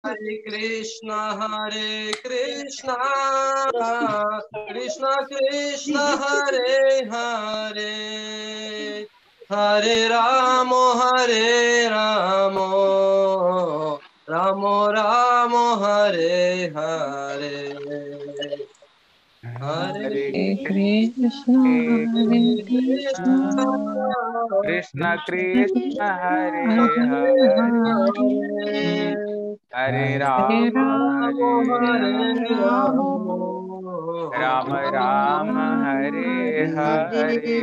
Hare Krishna, Krishna Krishna, Hare Hare, Hare Ramo, Ramo Ramo, Hare Hare. Hare Krishna, Krishna Krishna, Hare Hare Hare, Hare Rama, Rama Rama, Hare Hare.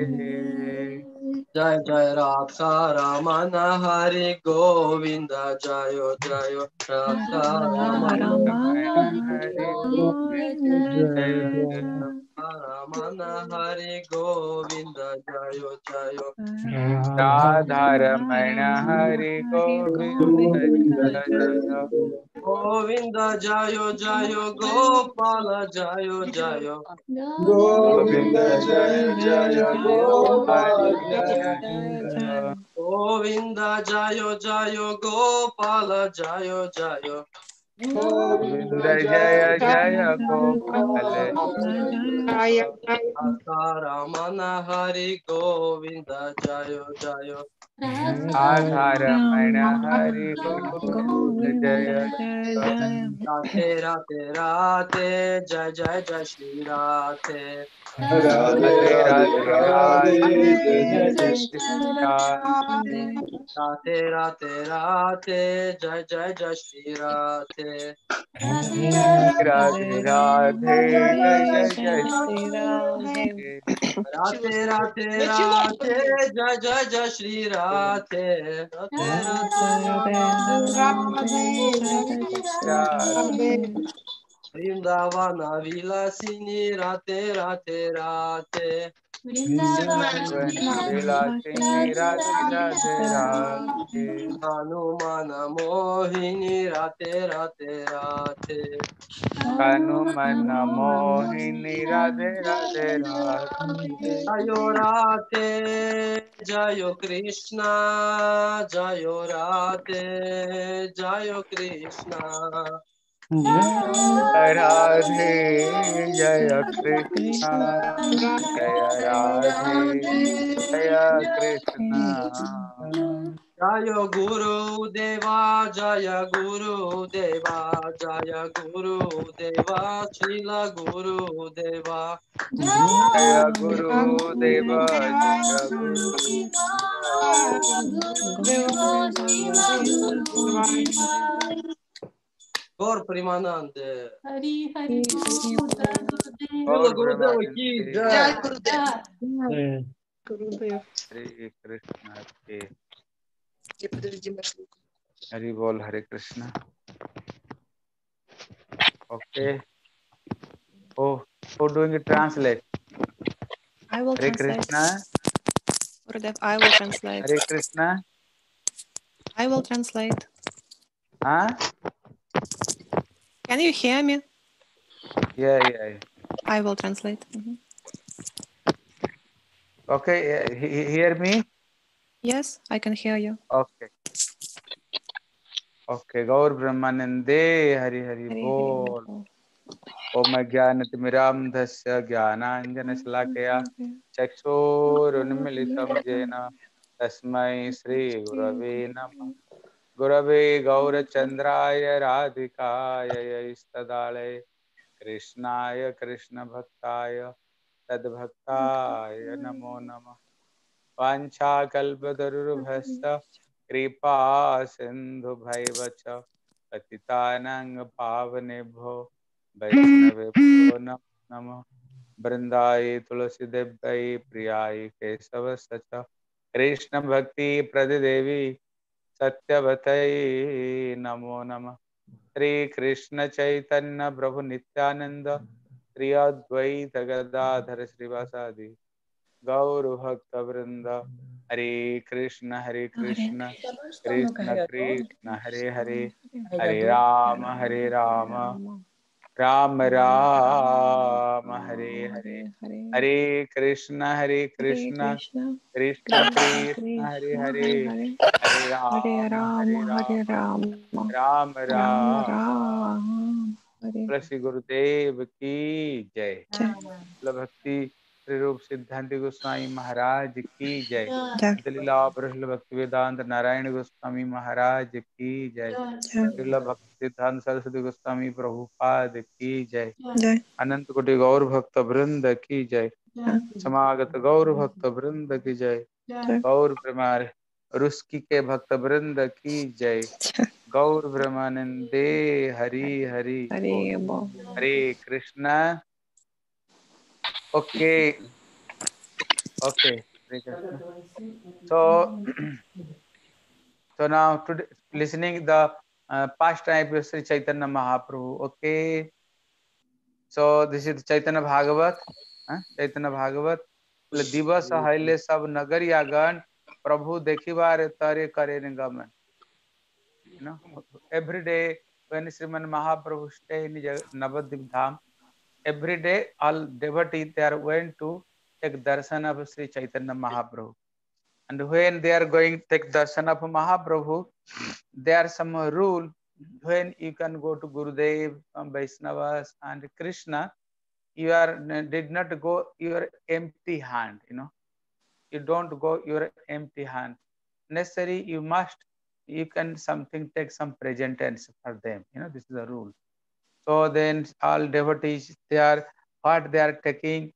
Jai Jai Rakha Ramana, Hare Govinda, Jayo Jayo Rakha Ramana, Hare Govinda, Ramana, Hare Govinda, Jayo Jayo Radharamana, Hare Govinda, Jaya Govinda, Jayo Jayo Gopala, Jayo Jayo Govinda, Jaya Jaya Gopala, Jaya Govinda, Jayo Jayo Gopala, Jayo Jayo Govinda, Jaya Jaya Gopala, Jaya Ramana, Hare Govinda, Jayo Jayo Radharamana, Hare Govinda, Jaya Rate Rate Rate, Jai Jai Jai Shri Rate. Radhe Radhe Radhe, Jai Jai Krishna. Rate Rate Rate, Jai Jai Jai Shri Rate. Radhe Radhe, Jai Jai Jai Rate Rate Rate, Jai Jai Jai Shri Rate. Vrindavana Vilasini, Rate Rate Rate. Vilasini, Radhe Radhe Radhe. Hanumana Mohini, Rate Rate Rate. Hanumana Mohini, Radhe Radhe Radhe. Jayo Rate, Jayo Krishna, Jayo Rate, Jayo Krishna. Radhe Jaya Krishna, Jaya Radhe Jaya Krishna. Jaya Guru Deva, Jaya Guru Deva, Jaya Guru Deva, Srila Guru Deva. Jaya Guru Deva, Jaya Guru Gaur Premanand. Hari Hari Srila Gurudeva ki jai. Gurudev. Hare Krishna. Hari Bol, Hare Krishna. Okay. Oh, who doing it? Translate. I will Hare translate. Krishna. Gurudev, I will translate. Hare Krishna. I will translate. Huh? Can you hear me? Yeah. I will translate. Okay, hear me? Yes, I can hear you. Okay. Okay, Gaur Brahmanande, Hari Hari Bol. Om Jnanatimirandhasya Jnananjanasalakaya Chakshurunmilitam Jena Tasmai Shri Gurave Namah. Gurave Gaurachandraya Radhikaya Istadale Krishnaya Krishna Bhaktaya Tadbhaktaya Namo Namah. Vancha Kalpatarubhasya Kripa Sindhu Bhaivacha Patitanang Pavanebho Vaishnavebho Namo Vrindaye Tulasi Devai Priyaye Kesavasacha Krishna Bhakti Pradidevi Satyavatai Namo Namah. Shri Krishna Chaitanya Prabhu Nityananda Shri Advaita Gadadhara Srivasadi Gaur Bhakta Vrinda. Hare Krishna Krishna Krishna Hare Hare Hare Rama Rama Rama Hare Hare Hare Krishna Krishna Krishna Krishna Hare Hare Hare Hare Rama, Hare Rama, Ram Rama Ram Rama, Hare Shri Gurudev की जय। Jai. भक्ति श्री रूप सिद्धांत गोस्वामी महाराज की जय। Jai. लीला ब्रह्म भक्ति वेदांत नारायण गोस्वामी महाराज की जय। Jai. लीला भक्ति सिद्धांत सरस्वती गोस्वामी प्रभुपाद की जय। Jai. अनंत कोटि गौर भक्त वृंद की जय। Jai. समागत गौर भक्त वृंद की जय। Jai. गौर प्रेमार रुस्की के भक्त वृंद की जय। गौर ब्रह्मानंदे हरि हरि बोल। Hare Bo. Hare Krishna. Okay okay Hare Krishna. So now today listening the past time of Sri Chaitanya Mahaprabhu. Okay, so this is Chaitanya Bhagavat. Chaitanya Bhagavat. दिवस हईले सब नगरिया गण प्रभु देखिबार तरे करे गमन. You know, every day when Sriman Mahaprabhu stay in Navadvip Dham, every day all devotees they are went to take darshan of Sri Chaitanya Mahaprabhu. And when they are going to take darshan of Mahaprabhu, there are some rule when you can go to Gurudev, Vaishnavas and Krishna, you are did not go your empty hand, you know. You don't go your empty hand. Necessary you must, you can something take some presents for them, you know, this is the rule. So then all devotees they are what they are taking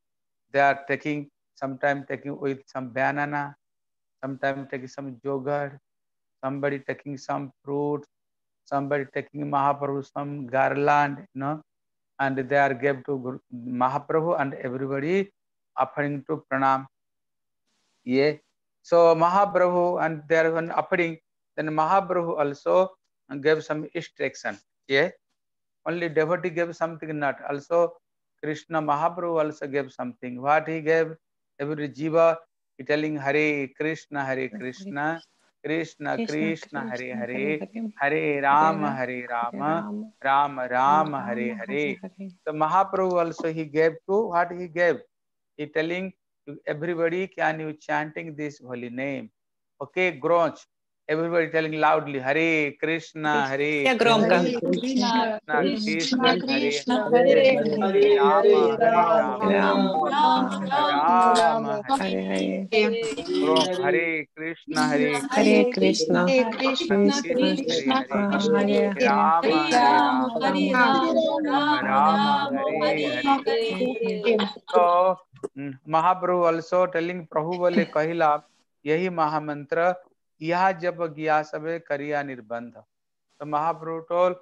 sometimes taking with some banana, sometimes taking some yogurt, somebody taking some fruit, somebody taking Mahaprabhu some garland, you know, and they are gave to Mahaprabhu and everybody offering to pranam. Yeah. So Mahaprabhu and they are when offering, then Mahaprabhu also gave some instruction. Yeah. Only devotee gave something not. Also Krishna Mahaprabhu also gave something. What he gave? Every jiva he telling Hare Krishna, Hare Krishna, Krishna Krishna, Hare Hare, Hare Rama, Hare Rama, Rama Rama, Hare Hare. So Mahaprabhu also he gave to what he gave. He telling to everybody, can you chanting this holy name? Okay, Gronch. Everybody telling loudly, Hare Krishna, Hare Я Krishna, громко. Krishna, Krishna Krishna, Hare Krishna, Hare, Hare Hare Hare, Rama, Hare Hare Rama, Rama, Rama Rama Rama, Hare Hare Hare. Hare. Gronk, Hare Krishna, Hare Hare Hare Krishna, Krishna, Krishna, Krishna Krishna, Krishna Krishna, Hare Krishna, Hare, Hare Hare Hare, Rama, Hare Hare Rama, Rama, Hare Rama Rama, Rama, Rama Hare Hare Hare. Hare. So Mahaprabhu also telling Prabhu बोले कहिला यही महामंत्र यह जब गया सबे करिया निर्बंध. So Mahaprabhu told,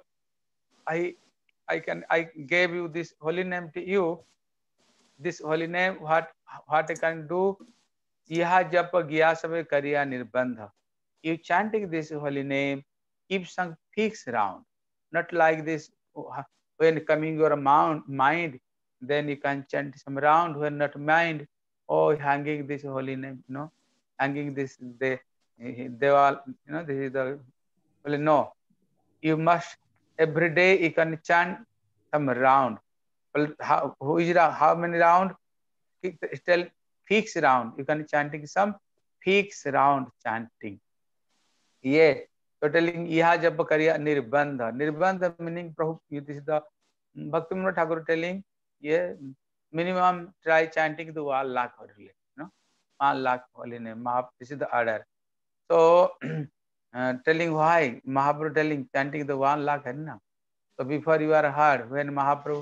I gave you this holy name to you. This holy name, what I can do? यह जप गया सबे करिया निर्बंध. You chanting this holy name, keep some fixed round, not like this. When coming your mind, then you can chant some round. When not mind, oh, hanging this holy name, you know, hanging this they all, you know, this is the well, no. You must every day you can chant some round. Well, how many round? Still fixed round. You can chanting some fixed round chanting. ये तो telling यह जब करिया निर्बंध. निर्बंध meaning प्रभु this is the Bhaktivinoda Thakur telling ये minimum try chanting the 1 lakh holy, you know, 1 lakh holy name. This is the order. So telling why Mahaprabhu telling chanting the 1 lakh है ना. So before you are heard when Mahaprabhu,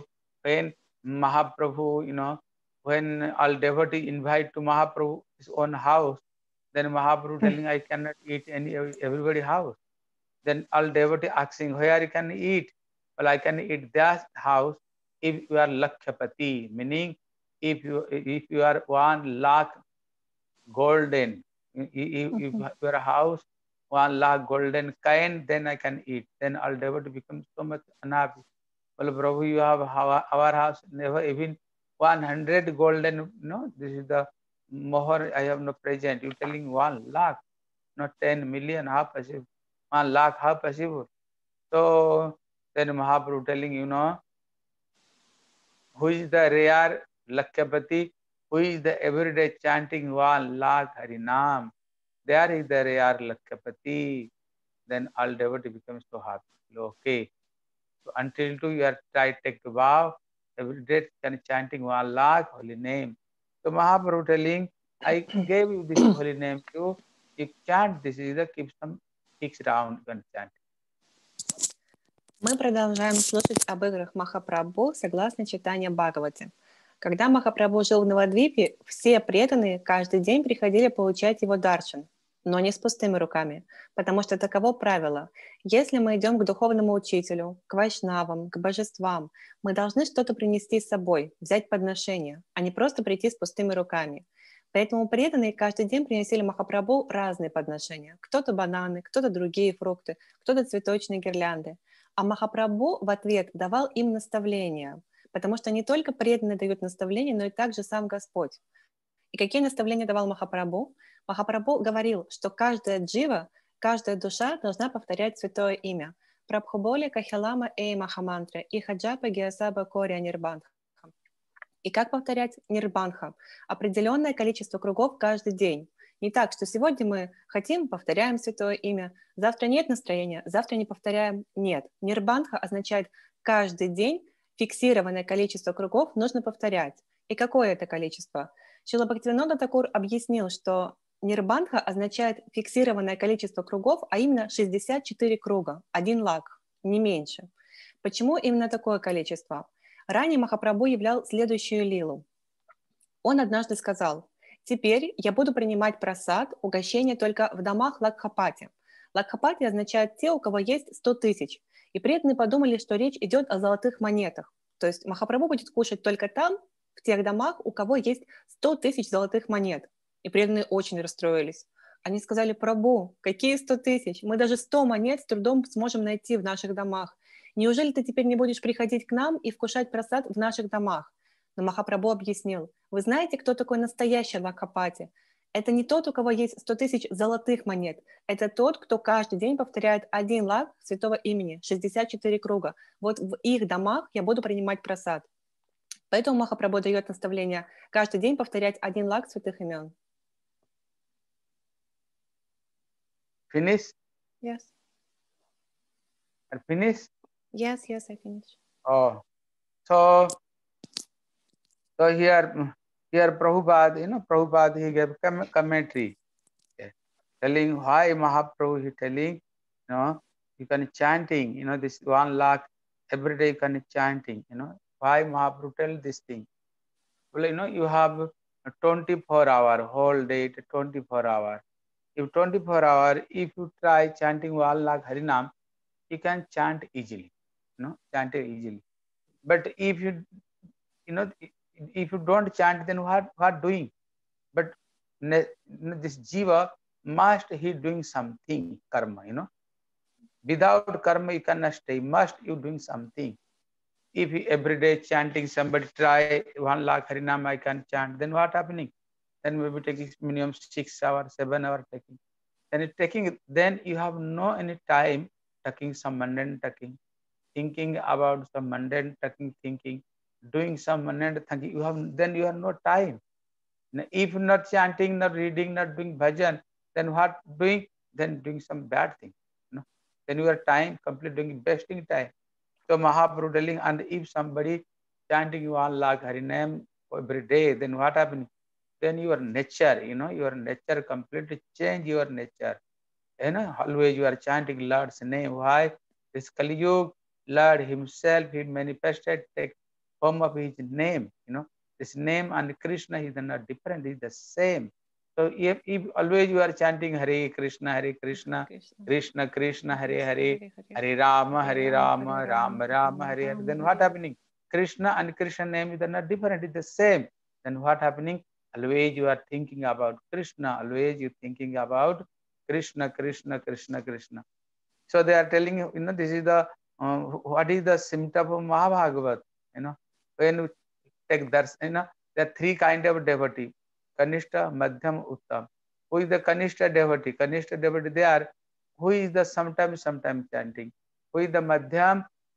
you know, when all devotee invite to Mahaprabhu his own house, then Mahaprabhu telling I cannot eat everybody house. Then all devotee asking where you can eat. Well, I can eat that house if you are Lakshapati, meaning if you are 1 lakh golden, if your house 1 lakh golden kind, then I can eat. Then all devotee becomes so much unhappy. Well, Prabhu, you have our house never even 100 golden. No, this is the mohar. I have no present. You telling 1 lakh, not 10 million. How possible? 1 lakh, how possible? So then Mahaprabhu telling, you know, who is the rare Lakshapati, who is the everyday chanting 1 lakh Harinam. there is the AR Lakshapati, then all devotee becomes so happy. Okay. So until you are try take the vow, every day chanting 1 lakh holy name. So Mahaprabhu telling, I gave you this holy name to you chant this is the keep some 6 round you can chant. Мы продолжаем слушать об играх Махапрабху согласно читанию Бхагавати. Когда Махапрабху жил в Навадвипе, все преданные каждый день приходили получать его даршан, но не с пустыми руками, потому что таково правило. Если мы идем к духовному учителю, к вайшнавам, к божествам, мы должны что-то принести с собой, взять подношение, а не просто прийти с пустыми руками. Поэтому преданные каждый день приносили Махапрабху разные подношения. Кто-то бананы, кто-то другие фрукты, кто-то цветочные гирлянды. А Махапрабху в ответ давал им наставления, потому что не только преданные дают наставления, но и также сам Господь. И какие наставления давал Махапрабху? Махапрабху говорил, что каждая джива, каждая душа должна повторять святое имя. Прабхуболи Кахилама Эй Махамантра и Хаджапа Гиасаба Коря Нирбанха. И как повторять Нирбанха? Определенное количество кругов каждый день. Не так, что сегодня мы хотим, повторяем святое имя, завтра нет настроения, завтра не повторяем. Нет. Нирбанха означает каждый день фиксированное количество кругов нужно повторять. И какое это количество? Шрила Бхактивинода Такур объяснил, что нирбанха означает фиксированное количество кругов, а именно 64 круга, 1 лак, не меньше. Почему именно такое количество? Ранее Махапрабху являл следующую лилу. Он однажды сказал: «Теперь я буду принимать прасад, угощение только в домах Лакхапати». Лакхапати означает те, у кого есть 100 тысяч. И преданные подумали, что речь идет о золотых монетах. То есть Махапрабху будет кушать только там, в тех домах, у кого есть 100 тысяч золотых монет. И преданные очень расстроились. Они сказали: «Прабху, какие 100 тысяч? Мы даже 100 монет с трудом сможем найти в наших домах. Неужели ты теперь не будешь приходить к нам и вкушать прасад в наших домах?» Но Махапрабху объяснил: «Вы знаете, кто такой настоящий Лакхапати? Это не тот, у кого есть 100 тысяч золотых монет. Это тот, кто каждый день повторяет 1 лак святого имени, 64 круга. Вот в их домах я буду принимать прасад». Поэтому Махапрабху дает наставление каждый день повторять 1 лак святых имен. Finish? Yes. Finish? Yes, I finished. Oh, so here Prabhupada, Prabhupada, he gave commentary, telling why Mahaprabhu, he telling, you can chanting, this 1 lakh every day you can chanting, why Mahaprabhu tell this thing? Well, you have 24 hour, whole day, 24 hour. If 24 hour, if you try chanting 1 lakh Harinam, you can chant easily, chant it easily. But if you don't chant, then what doing? But this jiva must he doing something, karma, Without karma you cannot stay. Must you doing something. If you every day chanting, somebody try 1 lakh Harinam I can chant, then what happening? Then maybe taking minimum 6 hours, 7 hours taking. Then you have no any time taking some mundane taking, thinking about some mundane taking, thinking, doing some mundane thinking. You have no time. If not chanting, not reading, not doing bhajan, then what doing? Then doing some bad thing. Then your time complete doing wasting time. So Mahaprabhu telling, and if somebody chanting 1 lakh Harinam every day, then what happening? Then your nature, your nature completely change your nature. Always you are chanting Lord's name. Why? This Kali Yuga, Lord himself, he manifested, take form of his name. This name and Krishna is not different, is the same. So if always you are chanting Hare Krishna, Krishna Krishna, Hare Hare, Hare Rama, Rama Rama, Hare Hare, then what happening? Krishna and Krishna name is not different, it's the same. Then what happening? Always you are thinking about Krishna, always you thinking about Krishna, Krishna, Krishna, Krishna. So they are telling you, this is the, what is the symptom of Mahabhagavat? When you take that, there are 3 kind of devotee. Kanishta, Madhyam, Uttam. Who is the Kanishta devotee? Kanishta devotee, they are, who is the sometimes chanting. Who is the Madhyam?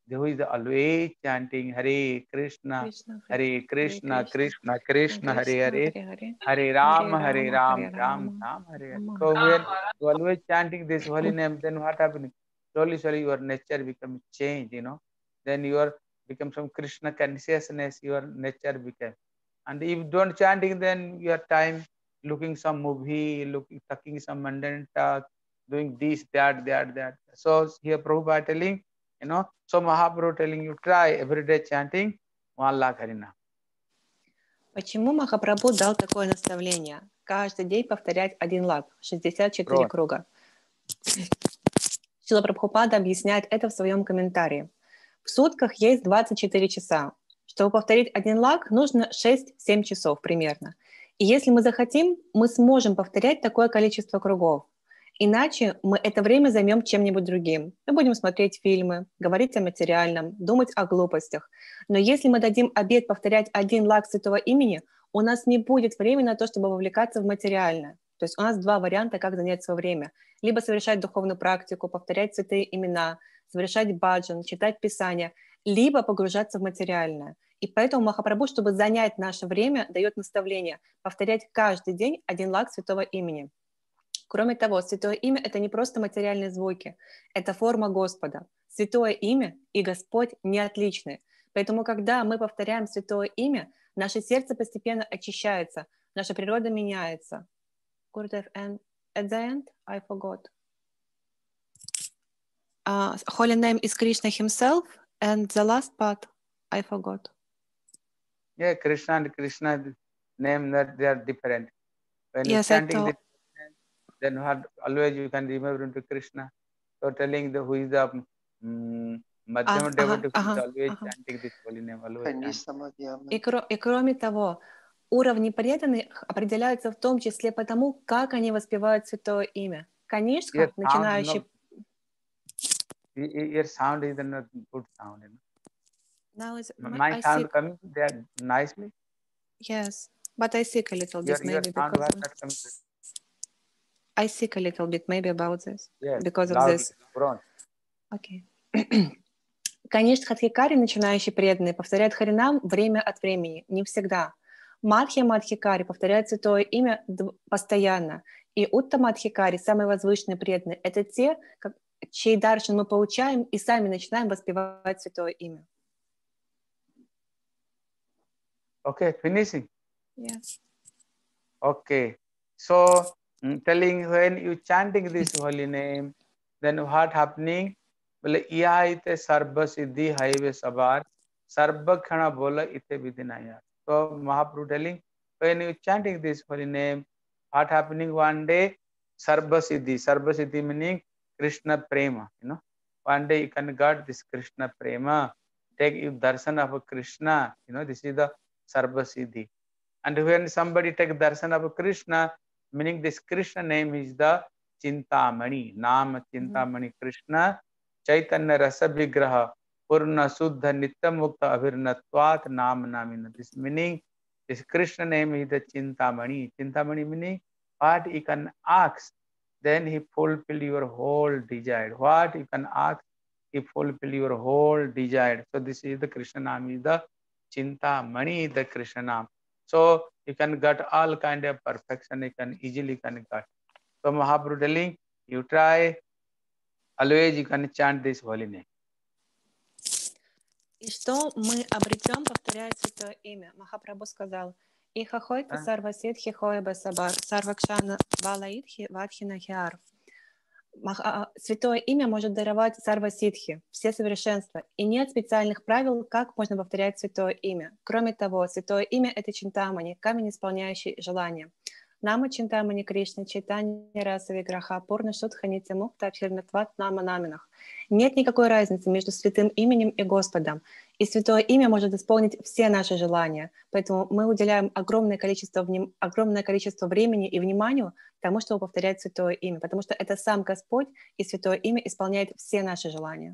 who is always chanting Hare Krishna, Krishna, Hare Krishna, Krishna Krishna, Hare Krishna, Hare, Hare Hare, Hare Ram, Hare Hare Ram, Ram Rama, Ram, Hare Hare. Rama So Hare. when you always chanting this holy name, then what happening? Slowly, slowly, your nature becomes changed. Then you are become some Krishna consciousness. Your nature became. And if you don't chanting, then your time looking some movie, talking some mundane talk, doing this, that. So here Prabhupada telling, so Mahaprabhu telling you try everyday chanting 1 lakh Harina. Почему Махапрабху дал такое наставление? Каждый день повторять 1 лак, 64 Right. круга. Шрила Прабхупада объясняет это в своем комментарии. В сутках есть 24 часа. Чтобы повторить 1 лак, нужно 6-7 часов примерно. И если мы захотим, мы сможем повторять такое количество кругов. Иначе мы это время займем чем-нибудь другим. Мы будем смотреть фильмы, говорить о материальном, думать о глупостях. Но если мы дадим обет повторять 1 лак святого имени, у нас не будет времени на то, чтобы вовлекаться в материальное. То есть у нас 2 варианта, как занять свое время. Либо совершать духовную практику, повторять святые имена, совершать баджан, читать Писание, либо погружаться в материальное. И поэтому Махапрабху, чтобы занять наше время, дает наставление повторять каждый день 1 лак святого имени. Кроме того, святое имя – это не просто материальные звуки, это форма Господа. Святое имя и Господь не отличны. Поэтому, когда мы повторяем святое имя, наше сердце постепенно очищается, наша природа меняется. And at the end, I forgot. Holy name is Krishna himself, and the last part, I forgot. Yeah, Krishna and Krishna name that they are different. When Yes, you're chanting this, then always you can remember into Krishna. So telling who is the Madhyama devotee who is always chanting this holy name. И кроме того, уровни преданных определяются в том числе потому, как они воспевают святое имя. Канишка, начинающий... Your sound is not good sound. Now is my sound coming there nicely? Yes, but I seek a little bit maybe sound because not coming. I seek a little bit maybe about this. Yes, because of loudly, this. Front. Okay. Конечно, Хатхикари, начинающий преданный, повторяет Харинам время от времени, не всегда. Мадхья Мадхикари повторяет святое имя постоянно. И Уттама Мадхикари, самые возвышенные преданные, это те, чей даршан мы получаем и сами начинаем воспевать святое имя. Okay, finishing. Yes. Okay, so telling when you chanting this holy name, then what happening? बोले यह इते सर्व सिद्धि highway सवार सर्व क्षण बोला इते विधि नहीं. So Mahaprabhu telling when you chanting this holy name, what happening one day? Sarva siddhi meaning Krishna prema. One day you can get this Krishna prema. Take you darshan of Krishna. This is the sarva siddhi. And when somebody take darshan of Krishna, meaning this Krishna name is the Chintamani. Naam Chintamani Krishna. Chaitanya Rasa Vigraha Purna Suddha Nitya Mukta Abhirnatvat Nam Namina. This meaning, this Krishna name is the Chintamani. Chintamani meaning what you can ask, then he fulfill your whole desire. What you can ask, he fulfill your whole desire. So this is the Krishna name, is the Chintamani, the Krishna name. So you can get all kind of perfection, you can easily get. So Mahaprabhu telling, you try. Always you can chant this holy name. И что мы обретем, повторяя святое имя? Махапрабху сказал: «Ихахойта сарвасидхи хоеба сабар, сарвакшана валаидхи вадхина хиар». Святое имя может даровать сарвасидхи, все совершенства, и нет специальных правил, как можно повторять святое имя. Кроме того, святое имя — это чинтамани, камень, исполняющий желания. Нама Чинтамани Кришна, Чайтанья Раса Виграха, Пурна Шудха Нитья Мукта, Абхирнатват Нама Наминах. Нет никакой разницы между святым именем и Господом. И святое имя может исполнить все наши желания. Поэтому мы уделяем огромное количество времени и внимания тому, чтобы повторять святое имя. Потому что это сам Господь, и святое имя исполняет все наши желания.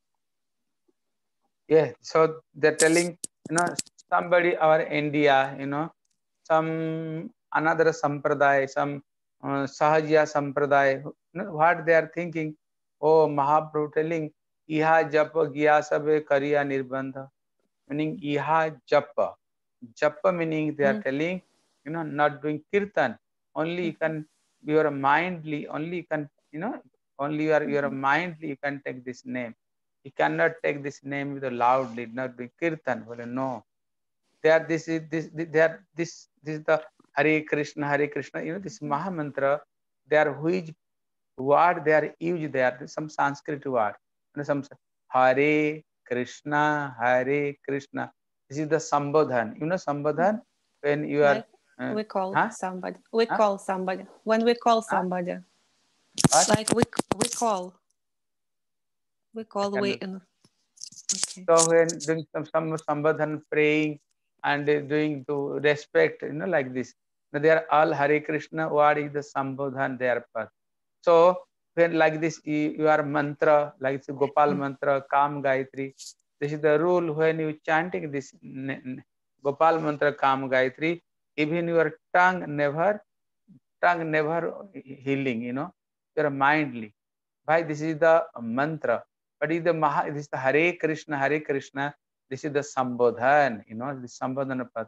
Yeah, so they're telling, somebody our India, some another sampradaya, some Sahajya sampradaya, what they are thinking, oh, Mahaprabhu telling, Iha japa gya sabe kariya nirbandha. Meaning iha japa. Japa meaning they are telling, not doing kirtan. Only you can, your mindly, only you can, only your mindly you can take this name. You cannot take this name with a loudly, not doing kirtan. Well, no. This is the Hare Krishna, this Maha Mantra. They are which word they are used there, some Sanskrit word. Some Hare Krishna, Hare Krishna. This is the Sambodhan. Sambodhan when you are. Like we call Huh? somebody. We Huh? call somebody. When we call somebody. What? Like we call. We call. We. Okay. So when doing some Sambodhan, praying and doing to respect, like this. They are all Hare Krishna. What is the Sambodhan there? So when like this, your mantra, like the Gopal mantra, Kam Gayatri, this is the rule when you chanting this Gopal mantra, Kam Gayatri, even your tongue never healing, your mindly. Why? This is the mantra. But this is the Hare Krishna, this is the Sambodhan, the Sambodhana path.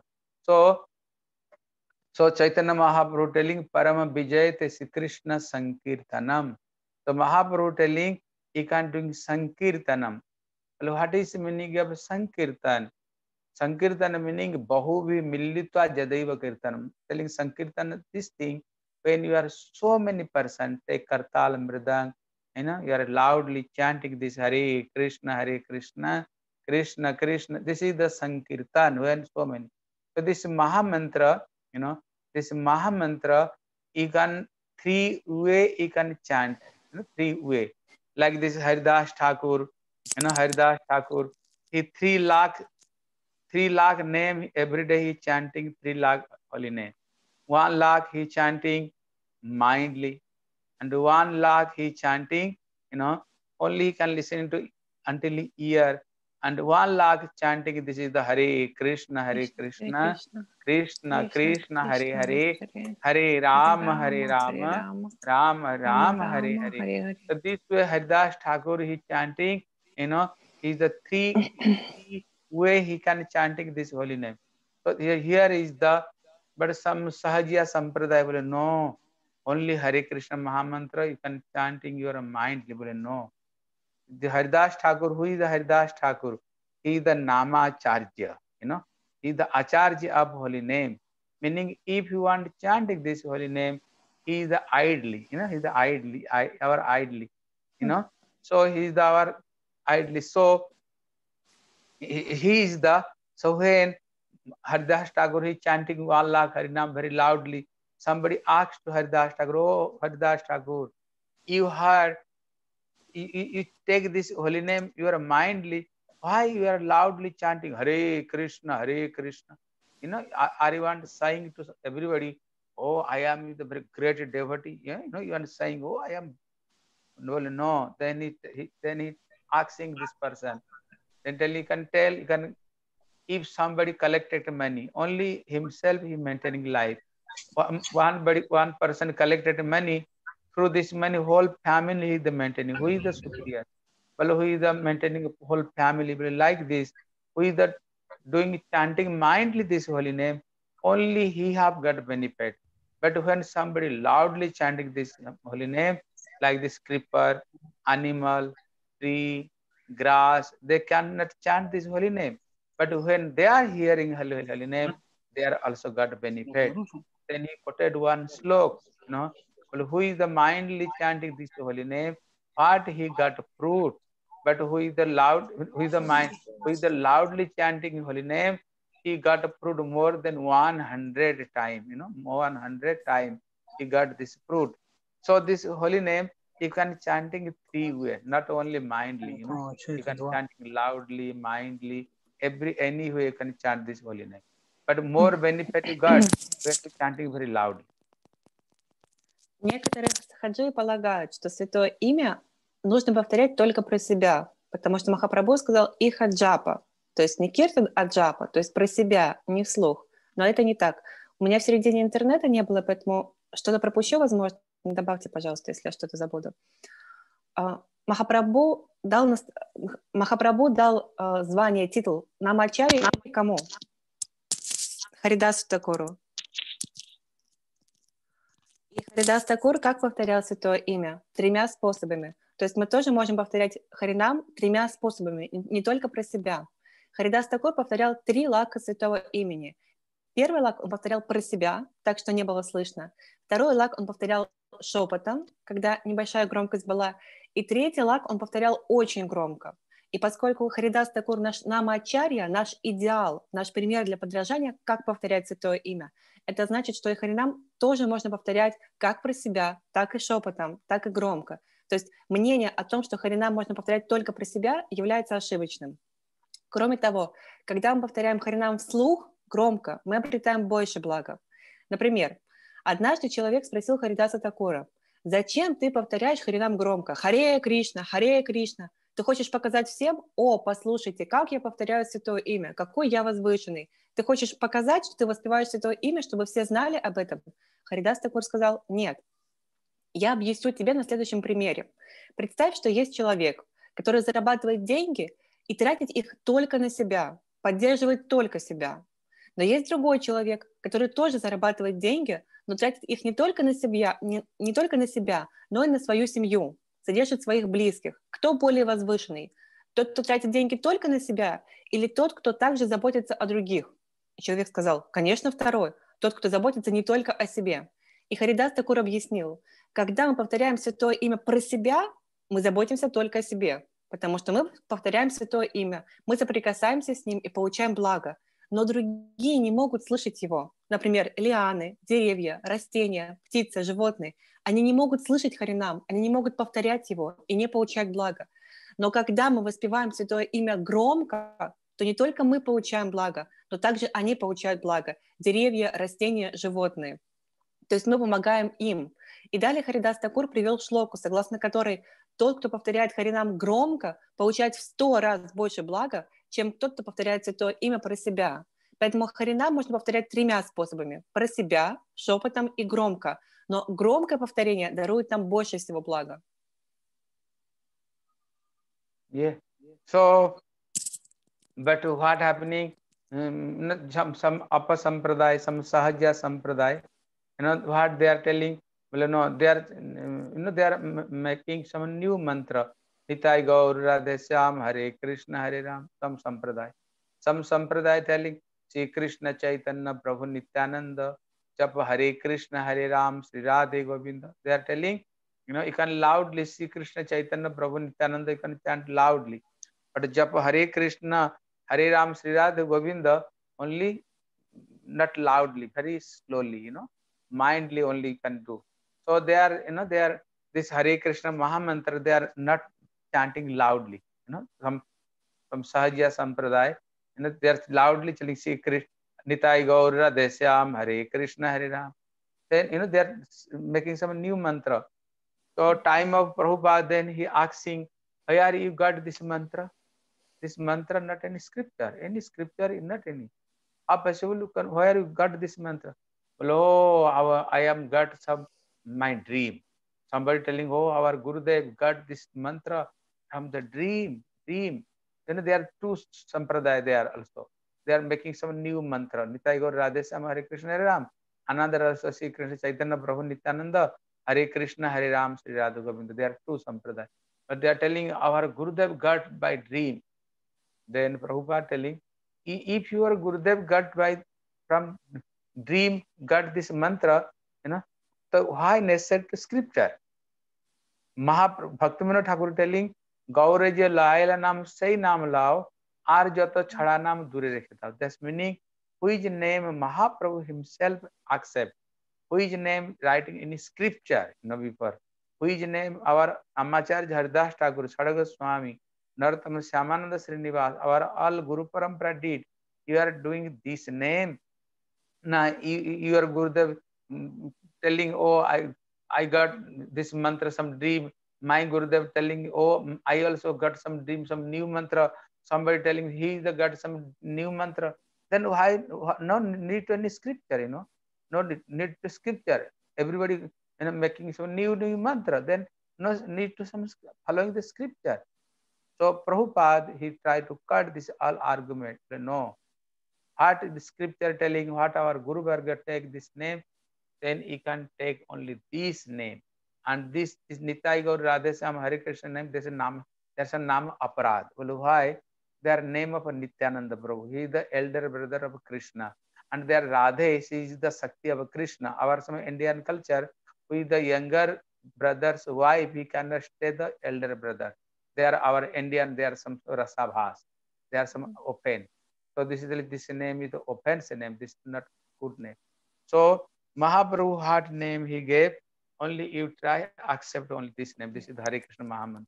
So Chaitanya Mahaprabhu telling Parama Vijayate Sri Krishna Sankirtanam. So Mahaprabhu telling he can do Sankirtanam. Well, what is the meaning of Sankirtan? Sankirtan meaning Bahuvi Millitva Jadaiva Kirtanam. Telling Sankirtan, this thing, when you are so many persons, take Kartal Mridang, you are loudly chanting this Hare Krishna, Krishna Krishna. This is the Sankirtan when so many. So this Maha Mantra, this Maha Mantra, you can three way you can chant, three way. Like this Haridas Thakur, Haridas Thakur, he 3 lakh name every day he chanting 3 lakh holy name. 1 lakh he chanting mindly, and 1 lakh he chanting, only he can listen to until ear, and 1 lakh chanting this is the Hare Krishna, Krishna Krishna, Hare Hare, Hare Rama, Rama Rama, Hare Hare. So this way Haridas Thakur he chanting, is the three way he can chanting this holy name. So here is the, but some Sahajiya Sampradaya will no, only Hare Krishna Mahamantra you can chanting your mind. No. The Haridas Thakur, who is the Haridas Thakur? He is the Namacharya, he is the Acharya of holy name. Meaning if you want chanting this holy name, he is the idly, he is the idly, our idly, so he is our idly. So he is the, so when Haridas Thakur is chanting 1 lakh Harinam very loudly, somebody asked to Haridas Thakur, oh Haridas Thakur, you heard, you take this holy name, you are mindly, why you are loudly chanting Hare Krishna, are you want saying to everybody, oh I am the very great devotee, you are saying, oh I am, no, then he asking this person, then you can tell, if somebody collected money, only himself he maintaining life. One person collected money, through this money whole family is the maintaining. Who is the superior? Well, who is the maintaining a whole family like this? Who is the doing chanting mindly this holy name? Only he have got benefit. But when somebody loudly chanting this holy name, like this creeper, animal, tree, grass, they cannot chant this holy name. But when they are hearing holy name, they are also got benefit. Then he quoted one slok, well, who is the mindly chanting this holy name? What he got fruit. But who is the loudly chanting holy name? He got fruit more than 100 times, more 100 times he got this fruit. So this holy name, you can chanting 3 ways, not only mindly, you can chanting loudly, mindly, any way you can chant this holy name. But more benefit you got when you chanting very loudly. Некоторые сахаджи полагают, что святое имя нужно повторять только про себя, потому что Махапрабху сказал «иха джапа», то есть не киртан, а джапа, то есть про себя, не вслух. Но это не так. У меня в середине интернета не было, поэтому что-то пропущу, возможно. Добавьте, пожалуйста, если я что-то забуду. Махапрабху дал звание, титул Намачарьи кому? Харидасу Такуру. И Харидас Такур как повторял святое имя? 3 способами. То есть мы тоже можем повторять Харинам 3 способами, не только про себя. Харидас Такур повторял 3 лака святого имени. Первый лак он повторял про себя, так что не было слышно. Второй лак он повторял шепотом, когда небольшая громкость была. И третий лак он повторял очень громко. И поскольку Харидас Такур наш Намачарья, наш идеал, наш пример для подражания, как повторять святое имя, это значит, что и Харинам тоже можно повторять как про себя, так и шепотом, так и громко. То есть мнение о том, что Харинам можно повторять только про себя, является ошибочным. Кроме того, когда мы повторяем Харинам вслух, громко, мы обретаем больше блага. Например, однажды человек спросил Харидаса Такура: «Зачем ты повторяешь Харинам громко? Харе Кришна, Харе Кришна. Ты хочешь показать всем: о, послушайте, как я повторяю святое имя, какой я возвышенный. Ты хочешь показать, что ты воспеваешь святое имя, чтобы все знали об этом?» Харидас Такур сказал: «Нет, я объясню тебе на следующем примере. Представь, что есть человек, который зарабатывает деньги и тратит их только на себя, поддерживает только себя. Но есть другой человек, который тоже зарабатывает деньги, но тратит их не только на себя, но и на свою семью, содержит своих близких. Кто более возвышенный? Тот, кто тратит деньги только на себя, или тот, кто также заботится о других?» И человек сказал: «Конечно, второй, тот, кто заботится не только о себе». И Харидас Такур объяснил: когда мы повторяем святое имя про себя, мы заботимся только о себе, потому что мы повторяем святое имя, мы соприкасаемся с ним и получаем благо. Но другие не могут слышать его. Например, лианы, деревья, растения, птицы, животные. Они не могут слышать Харинам, они не могут повторять его и не получать благо. Но когда мы воспеваем святое имя громко, то не только мы получаем благо, но также они получают благо. Деревья, растения, животные. То есть мы помогаем им. И далее Харидас Такур привел шлоку, согласно которой тот, кто повторяет Харинам громко, получает в 100 раз больше блага, чем тот, кто повторяет святое имя про себя. Поэтому Харинам можно повторять 3 способами. Про себя, шепотом и громко. Но громкое повторение дарует нам больше всего блага. Yeah. So, but what happening? Some upper sampradaya, some sahaja sampradaya. What they are telling? Well, no, they are, they are making some new mantra. Nitai Gaur Radhe Syam Hare Krishna Hare Ram. Some sampradaya telling Sri Krishna Chaitanya Prabhu Nityananda Jap Hare Krishna Hare Ram Sri Radhe Govinda. They are telling, you can loudly see Krishna Chaitanya Prabhu Nityananda, you can chant loudly. But Jap Hare Krishna Hare Ram Sri Radhe Govinda only, not loudly, very slowly, mindly only you can do. So they are, they are this Hare Krishna Mahamantra, they are not chanting loudly, from Sahaja Sampradaya, they are loudly chanting Sri Krishna Nitai Gaur Radhe Syam Hare Krishna Hare Ram. Then, they are making some new mantra. So time of Prabhupada, then he asking, where you got this mantra? This mantra not any scripture is not any. Where you got this mantra? Well, oh, I am got some my dream. Somebody telling, oh, our Gurudev got this mantra from the dream. Then there are 2 sampradaya there also. They are making some new mantra. Nitai Gaur Radhe Syam Hare Krishna Hare Ram. Another also Sri Krishna Chaitanya Prabhu Nityananda Hare Krishna Hare Ram Sri Radha Govinda. There are 2 sampradaya. But they are telling our Gurudev got by dream. Then Prabhupada telling, if your Gurudev got by from dream, got this mantra, so why necessary to scripture? Bhaktivinoda Thakur telling, Gaure je laila naam say naam lao, ar jato chhada naam dure rekhe thao. That's meaning, which name Mahaprabhu himself accept, which name writing in scripture, before, which name our Amacharya Haridas Thakur, Chhada Swami, Narottama Shyamananda Srinivas, our all Guru Parampara did. You are doing this name. Now, your Gurudev telling, oh, I got this mantra, some dream. My Gurudev telling, oh, I also got some dream, some new mantra. Somebody telling he got some new mantra. Then why no need to any scripture, no need to scripture. Everybody making some new mantra. Then no need to some following the scripture. So Prabhupada, he tried to cut this all argument. No, what the scripture telling, what our Guru Varga take this name, then he can take only this name. And this is Nitai Gaur Radhesam Hare Krishna name, there's a name Aparad. Well, why? They are name of Nityananda Prabhu. He is the elder brother of Krishna. And their Radhe, she is the Sakti of Krishna. Our some Indian culture, who is the younger brother's wife, he cannot stay the elder brother. They are our Indian, they are some Rasabhas. They are some open. So this name is the offense name. This is not good name. So Mahaprabhu had name he gave. Only you try accept only this name. This is Hare Krishna Mahamantra.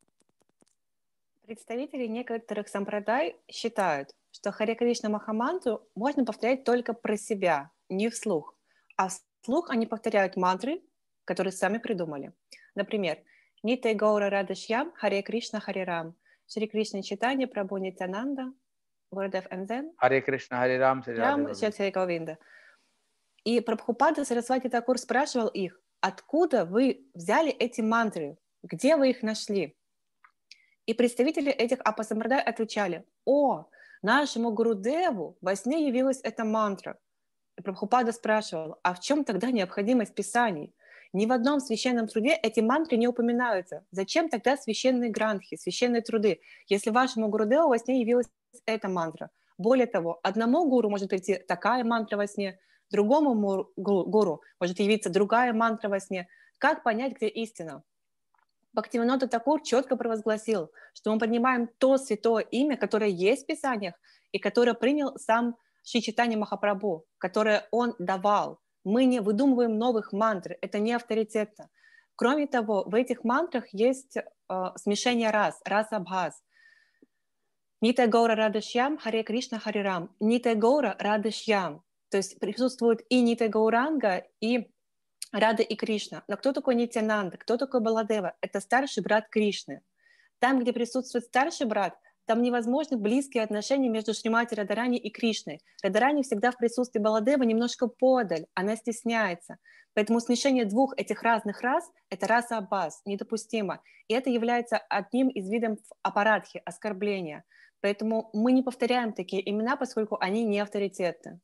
Представители некоторых сампрадай считают, что Харе Кришна Махамантру можно повторять только про себя, не вслух. А вслух они повторяют мантры, которые сами придумали. Например, Нитай Гаура Радашьям, Харе Кришна Харе Рам, Шри Кришна Читания, Прабху Нитянанда, Гурудев НЗ, Харе Кришна Харе Рам, Рам, Шри Говинда. И Прабхупада Сарасвати Такур спрашивал их, откуда вы взяли эти мантры, где вы их нашли? И представители этих апасампрадай отвечали, нашему Гурудеву во сне явилась эта мантра. И Прабхупада спрашивал, а в чем тогда необходимость писаний? Ни в одном священном труде эти мантры не упоминаются. Зачем тогда священные грантхи, священные труды, если вашему Гурудеву во сне явилась эта мантра? Более того, одному гуру может прийти такая мантра во сне, другому гуру может явиться другая мантра во сне. Как понять, где истина? Бхактивинода Такур четко провозгласил, что мы поднимаем то святое имя, которое есть в Писаниях и которое принял сам Шри Чайтанья Махапрабху, которое он давал. Мы не выдумываем новых мантр, это не авторитетно. Кроме того, в этих мантрах есть смешение рас-абхаз. Нитай Гаура Радашьям, Харе Кришна Харе Рам. Нитай Гаура Радашьям. То есть присутствует и Нитай Гауранга, и Рада и Кришна. Но кто такой Нитянанда? Кто такой Баладева? Это старший брат Кришны. Там, где присутствует старший брат, там невозможны близкие отношения между Шримати Радарани и Кришной. Радарани всегда в присутствии Баладева немножко подаль, она стесняется. Поэтому смешение двух этих разных рас – это раса Аббас, недопустимо. И это является одним из видов апарадхи, оскорбления. Поэтому мы не повторяем такие имена, поскольку они не авторитетны.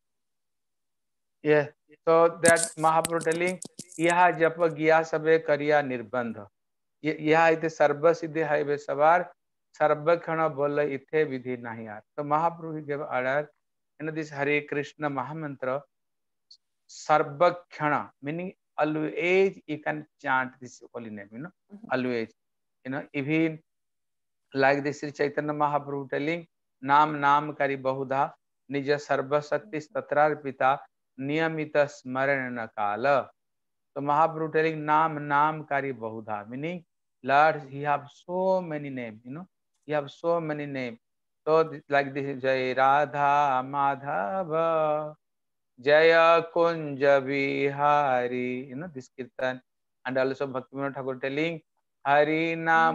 Yeah. So that Mahaprabhu telling, Yaha japa gya sabe kariya nirbandha. Yaha ite sarva siddhi haive savar, sarva khana bola ite vidhi nahiyar. So Mahaprabhu gave order, this Hare Krishna Mahamantra, sarva khana, meaning always you can chant this holy name, always. Even like this Sri Chaitanya Mahaprabhu telling, Nam kari bahudha, nija sarva sakti statrar pita, Niyamita Smarana Kala. So Mahaprabhu telling Nam Kari Bahudha, meaning Lord, he have so many names, he have so many names. So like this Jai Radha Madhava, Jaya Kunja Vihari, this kirtan. And also Bhaktivinoda Thakur telling Hari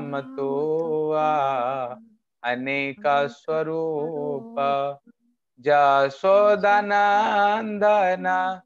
Namatoa Aneka Swarupa Jasodhanandana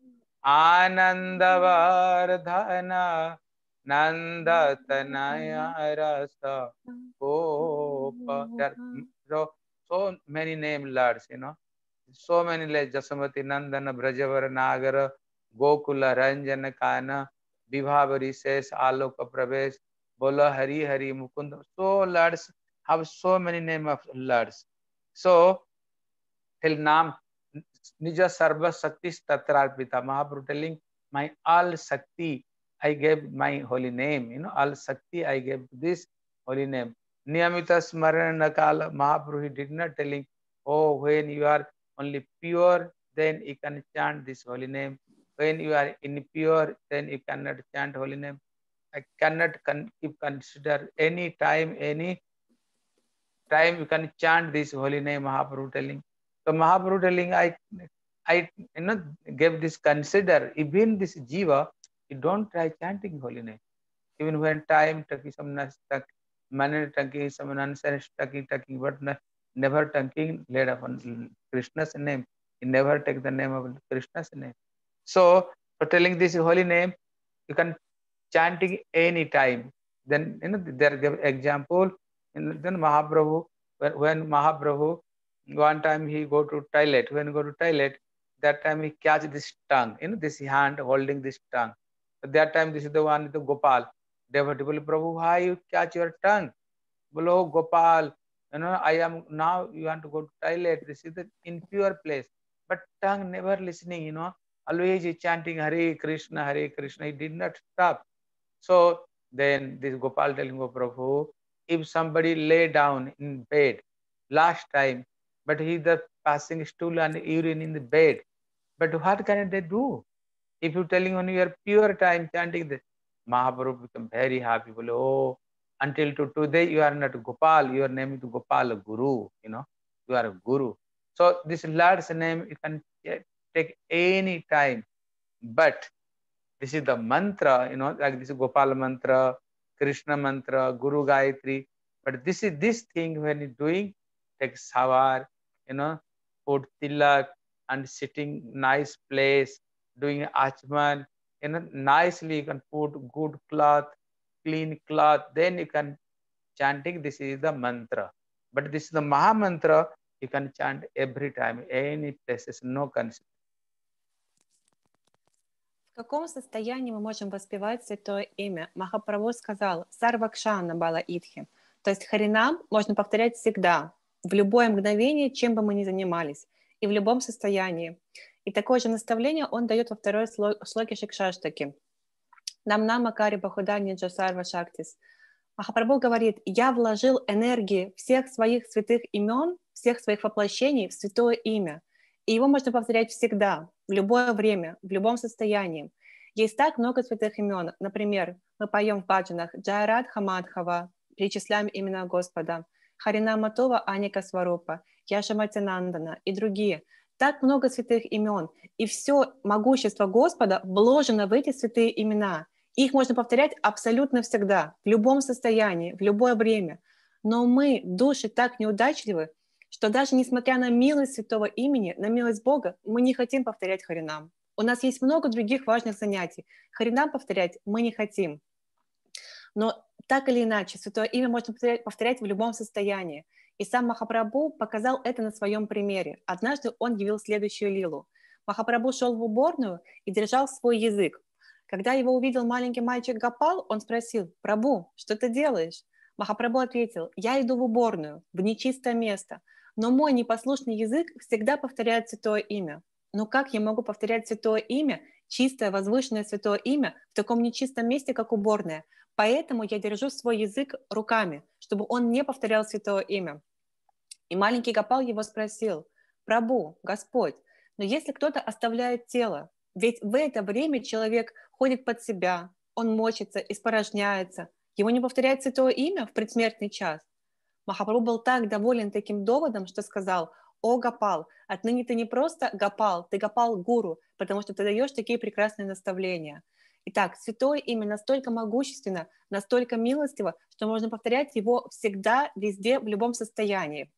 Anandavardhana Nandatanaya Rasa Gopa. There are so many named lords, so many like Jasamati Nandana, Brajavara Nagara, Gokula Ranjana Kana, Vibhavari says Aloka Pravesh, Bola Hari Hari Mukunda. So lords have so many names of lords. So till Nam Nija Sarva Sakti Tatrarpita. Mahaprabhu telling, my all Sakti I gave my holy name. All Sakti I gave this holy name. Niyamita Smarana Kala. Mahaprabhu he did not telling, when you are only pure, then you can chant this holy name. When you are impure, then you cannot chant holy name. I cannot consider any time you can chant this holy name. Mahaprabhu telling. So Mahaprabhu telling, I gave this consider, even this jiva, you don't try chanting holy name. Even when time taking some manner taking some nonsense taking, but never taking laid upon Krishna's name. You never take the name of Krishna's name. So for telling this holy name, you can chanting any time. Then there give example. Then Mahaprabhu, when Mahaprabhu one time he go to toilet. When he go to toilet, that time he catch this tongue. This hand holding this tongue. At that time this is the one the Gopal. Devotee, Prabhu, why you catch your tongue? Bolo Gopal, I am now you want to go to toilet. This is the impure place. But tongue never listening, always chanting Hare Krishna, Hare Krishna. He did not stop. So then this Gopal telling, oh Prabhu, if somebody lay down in bed last time, but he the passing stool and urine in the bed, but what can they do? If you telling on your pure time chanting this, Mahaprabhu become very happy. Oh, until to today you are not Gopal, your name is Gopal Guru, you are a Guru. So this Lord's name you can take any time, but this is the mantra, like this is Gopal mantra, Krishna mantra, Guru Gayatri. But this is this thing when you're doing, take shower, put tilak and sitting nice place, doing achman, nicely you can put good cloth, clean cloth, then you can chanting. This is the mantra. But this is the Maha mantra, you can chant every time, any places, no concept. В каком состоянии мы можем воспевать святое имя? Махапрабху сказал «Сарвакшана бала итхи». То есть Харинам можно повторять всегда, в любое мгновение, чем бы мы ни занимались, и в любом состоянии. И такое же наставление он дает во второй шлоке Шикшаштаки. Намнама кари бахудани джасарва шактис. Махапрабху говорит, я вложил энергии всех своих святых имен, всех своих воплощений в святое имя. И его можно повторять всегда, в любое время, в любом состоянии. Есть так много святых имен. Например, мы поем в баджанах Джайрат Хамадхава, перечисляем имена Господа, Харинама Това Аника Сварупа, Яшаматинандана и другие. Так много святых имен. И все могущество Господа вложено в эти святые имена. Их можно повторять абсолютно всегда, в любом состоянии, в любое время. Но мы, души, так неудачливы, что даже несмотря на милость святого имени, на милость Бога, мы не хотим повторять Харинам. У нас есть много других важных занятий. Харинам повторять мы не хотим. Но так или иначе, святое имя можно повторять в любом состоянии. И сам Махапрабху показал это на своем примере. Однажды он явил следующую лилу. Махапрабху шел в уборную и держал свой язык. Когда его увидел маленький мальчик Гопал, он спросил: «Прабху, что ты делаешь?» Махапрабху ответил: «Я иду в уборную, в нечистое место, но мой непослушный язык всегда повторяет святое имя. Но как я могу повторять святое имя, чистое, возвышенное святое имя, в таком нечистом месте, как уборная? Поэтому я держу свой язык руками, чтобы он не повторял святое имя». И маленький Гопал его спросил: «Прабху, Господь, но если кто-то оставляет тело, ведь в это время человек ходит под себя, он мочится, испорожняется, его не повторяет святое имя в предсмертный час?» Махапрабху был так доволен таким доводом, что сказал: «О, Гопал, отныне ты не просто Гопал, ты Гопал-гуру, потому что ты даешь такие прекрасные наставления». Итак, святое имя настолько могущественно, настолько милостиво, что можно повторять его всегда, везде, в любом состоянии.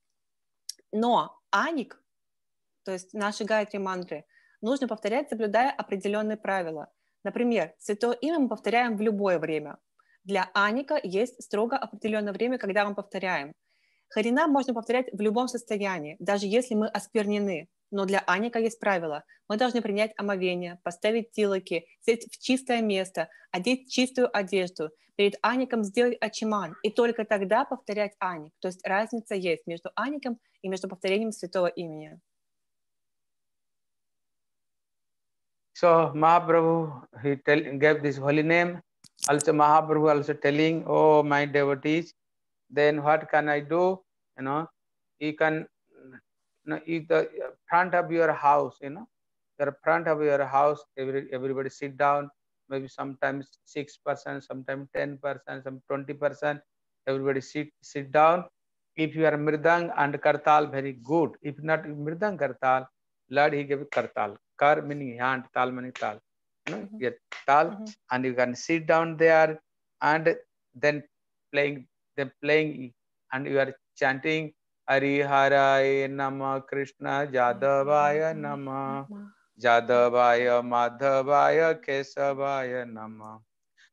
Но аник, то есть наши гайатри мантры, нужно повторять, соблюдая определенные правила. Например, святое имя мы повторяем в любое время. Для аника есть строго определенное время, когда мы повторяем. Харинам можно повторять в любом состоянии, даже если мы осквернены. Но для аника есть правило. Мы должны принять омовение, поставить тилоки, сесть в чистое место, одеть чистую одежду, перед аником сделать ачиман, и только тогда повторять аник. То есть разница есть между аником и между повторением святого имени. So Mahaprabhu, he gave this holy name. Also Mahaprabhu also telling, oh my devotees, then what can I do? You can, the front of your house, the front of your house, everybody sit down, maybe sometimes 6%, sometimes 10%, some 20%, everybody sit down. If you are Mridang and Kartal, very good. If not Mridang Kartal, Lord, he gave Kartal. Kar meaning hand, tal meaning tal. Get tal, and you can sit down there and then playing, and you are chanting Hari Haraya Nama Krishna Jadavaya Nama Jadavaya Madhavaya Kesavaya Nama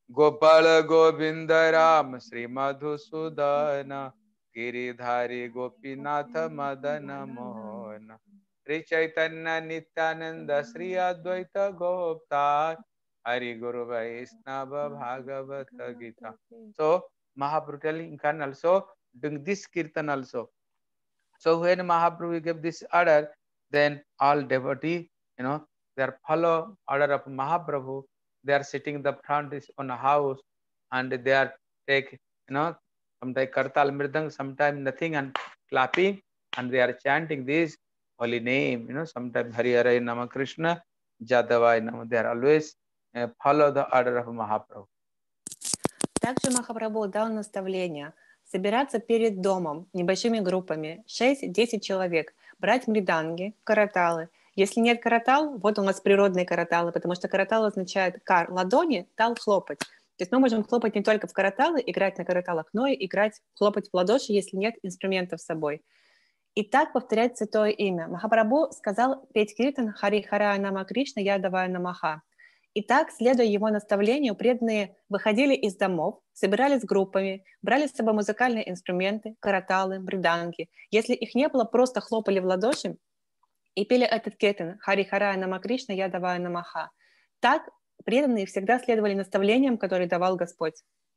Gopala Govinda Ram Sri Madhusudana Giridhari Gopinatha Madana Mohana Sri Chaitanya Nityananda Sri Advaita Gopta Hari Guru Vaishnava Bhagavata Gita. So Mahaprabhu telling can also doing this kirtan also. So when Mahaprabhu gave this order, then all devotee, they are follow order of Mahaprabhu. They are sitting in the front on a house, and they are take, sometimes kartal mirdang, sometimes nothing, and clapping, and they are chanting this holy name. Sometimes Hari Hare Nama Krishna, Jadavai Nama. They are always follow the order of Mahaprabhu. Также Махапрабху дал наставление собираться перед домом небольшими группами, 6-10 человек, брать мриданги, караталы. Если нет каратал, вот у нас природные караталы, потому что каратал означает кар, ладони, тал, хлопать. То есть мы можем хлопать не только в караталы, играть на караталах, но и играть, хлопать в ладоши, если нет инструментов с собой. И так повторять святое имя. Махапрабху сказал петь киртан Хари Харая Нама Кришна Ядавая Намаха. И так, следуя его наставлению, преданные выходили из домов, собирались группами, брали с собой музыкальные инструменты, караталы, мриданги. Если их не было, просто хлопали в ладоши и пели этот киртан Хари Харая Нама Кришна Ядавая Намаха. Так преданные всегда следовали наставлениям, которые давал Господь.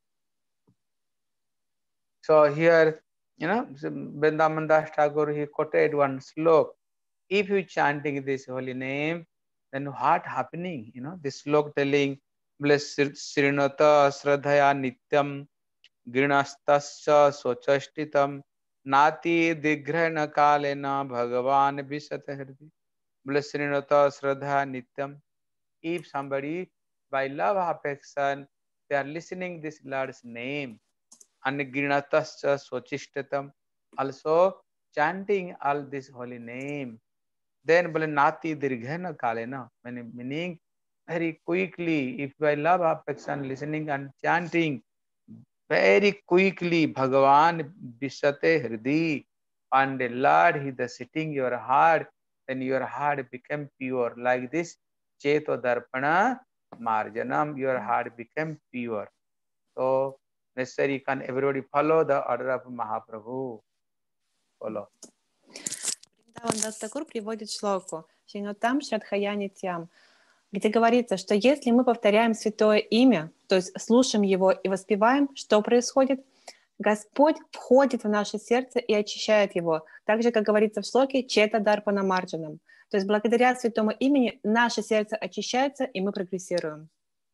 So here, Vrindavan Das Thakur, he quoted one slok. If you chanting this holy name, then what happening? This slok telling, bless Srinata Sradhaya Nityam Grinastasya Sochastitam Nati Digrhana Kalena Bhagavan Visata Hridi. Bless Srinata Sradhaya Nityam. If somebody by love affection, they are listening this Lord's name, and Grinatasya Sochistatam, also chanting all this holy name. Then Nati Dirghana Kalena, meaning very quickly, if by love affection listening and chanting very quickly, Bhagavan Visate Hridi, and the Lord is sitting your heart, then your heart become pure. Like this, Cheto Darpana Marjanam, your heart become pure. So necessary can everybody follow the order of Mahaprabhu. Follow. Вриндаван Дас Такур приводит шлоку Шинотам Шрадхаяни Тям, где говорится, что если мы повторяем святое имя, то есть слушаем его и воспеваем, что происходит? Господь входит в наше сердце и очищает его, так же, как говорится в шлоке Чета Дарпана Марджанам. То есть благодаря святому имени наше сердце очищается, и мы прогрессируем.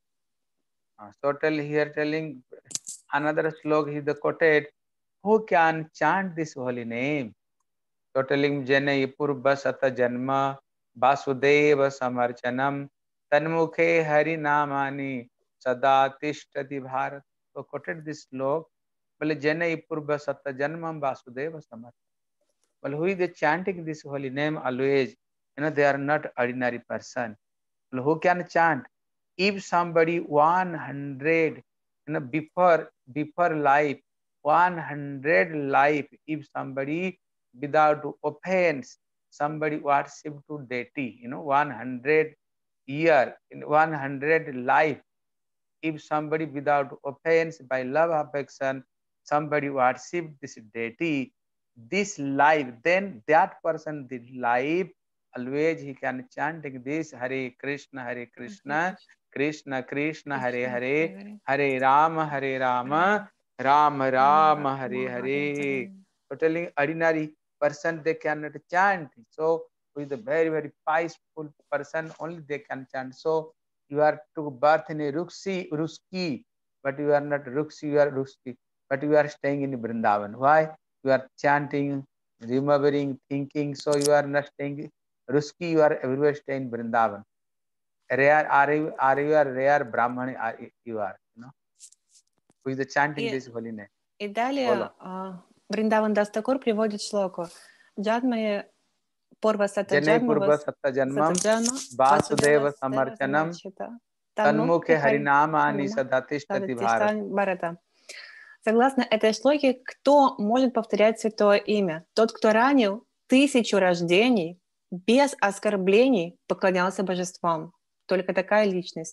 So here telling another slok is the quoted, who can chant this holy name? So telling Janai Purva Sata Janma Vasudeva Samarchanam Tanmukhe Hari Namani Sada Tishtati Bharat. So quoted this slok, well, Janai Purva Sata Janmam Vasudeva Samarchanam. Well, who is the chanting this holy name always? They are not ordinary person. Well, who can chant? If somebody 100, before life, 100 life, if somebody without offense, somebody worship to deity, 100 year, in 100 life, if somebody without offense, by love affection, somebody worship this deity, this life, then that person, the life, always he can chanting this Hare Krishna, Krishna Krishna, Hare Hare, Hare Rama, Rama Rama, Hare Hare. So telling ordinary person they cannot chant. So with a very, very peaceful person only they can chant. So you are to birth in a Ruski, but you are not Ruksi, you are Ruski, but you are staying in Vrindavan. Why? You are chanting, remembering, thinking. So you are not staying Ruski, you are everywhere staying in Vrindavan. Rare are you a rare Brahman you are, who is the chanting this holy name. И далее Вриндаван Дас Такур приводит шлоку Джадмае Пурва Сата Джанма Vasudeva Samarchanam Tanmukhe Harinamani Sadatиштати Бхарата. Согласно этой шлоке, кто может повторять святое имя? Тот, кто ранил 1000 рождений, без оскорблений поклонялся божествам. Только такая личность.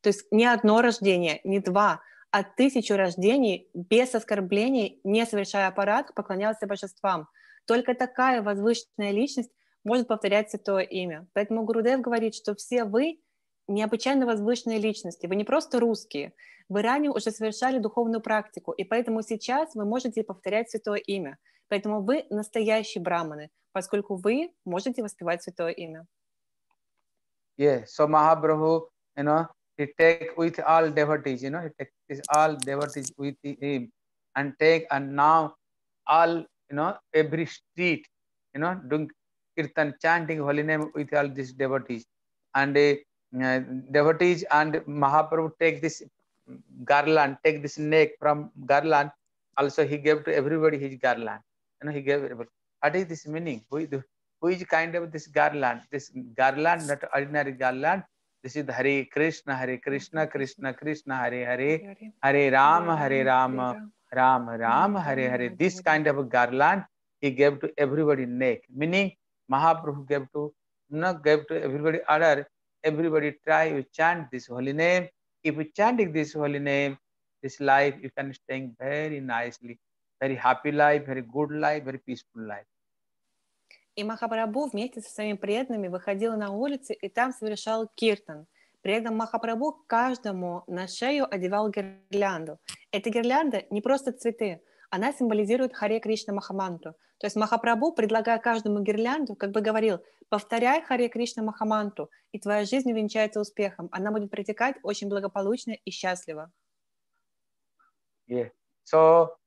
То есть не одно рождение, не два, а 1000 рождений без оскорблений, не совершая аппарат, поклонялся божествам. Только такая возвышенная личность может повторять святое имя. Поэтому Гурудев говорит, что все вы необычайно возвышенные личности, вы не просто русские, вы ранее уже совершали духовную практику, и поэтому сейчас вы можете повторять святое имя. Поэтому вы настоящие браманы, поскольку вы можете воспевать святое имя. Yeah, so Mahaprabhu, he take with all devotees, he take all devotees with him and now all, every street, doing kirtan, chanting holy name with all these devotees. And devotees and Mahaprabhu take this garland, take this neck from garland. Also, he gave to everybody his garland. He gave everybody. What is this meaning? Who is kind of this garland? This garland, not ordinary garland. This is Hare Krishna, Krishna Krishna, Hare Hare, Hare Rama, Rama, Hare Hare. This kind of a garland he gave to everybody neck. Meaning Mahaprabhu gave to everybody order. Everybody try to chant this holy name. If you chanting this holy name, this life you can staying very nicely, very happy life, very good life, very peaceful life. И Махапрабху вместе со своими преданными выходил на улицы и там совершал киртан. При этом Махапрабху каждому на шею одевал гирлянду. Эта гирлянда не просто цветы, она символизирует Харе Кришна Махамантру. То есть Махапрабху, предлагая каждому гирлянду, как бы говорил: повторяй Харе Кришна Махамантру, и твоя жизнь увенчается успехом. Она будет протекать очень благополучно и счастливо. Yeah. So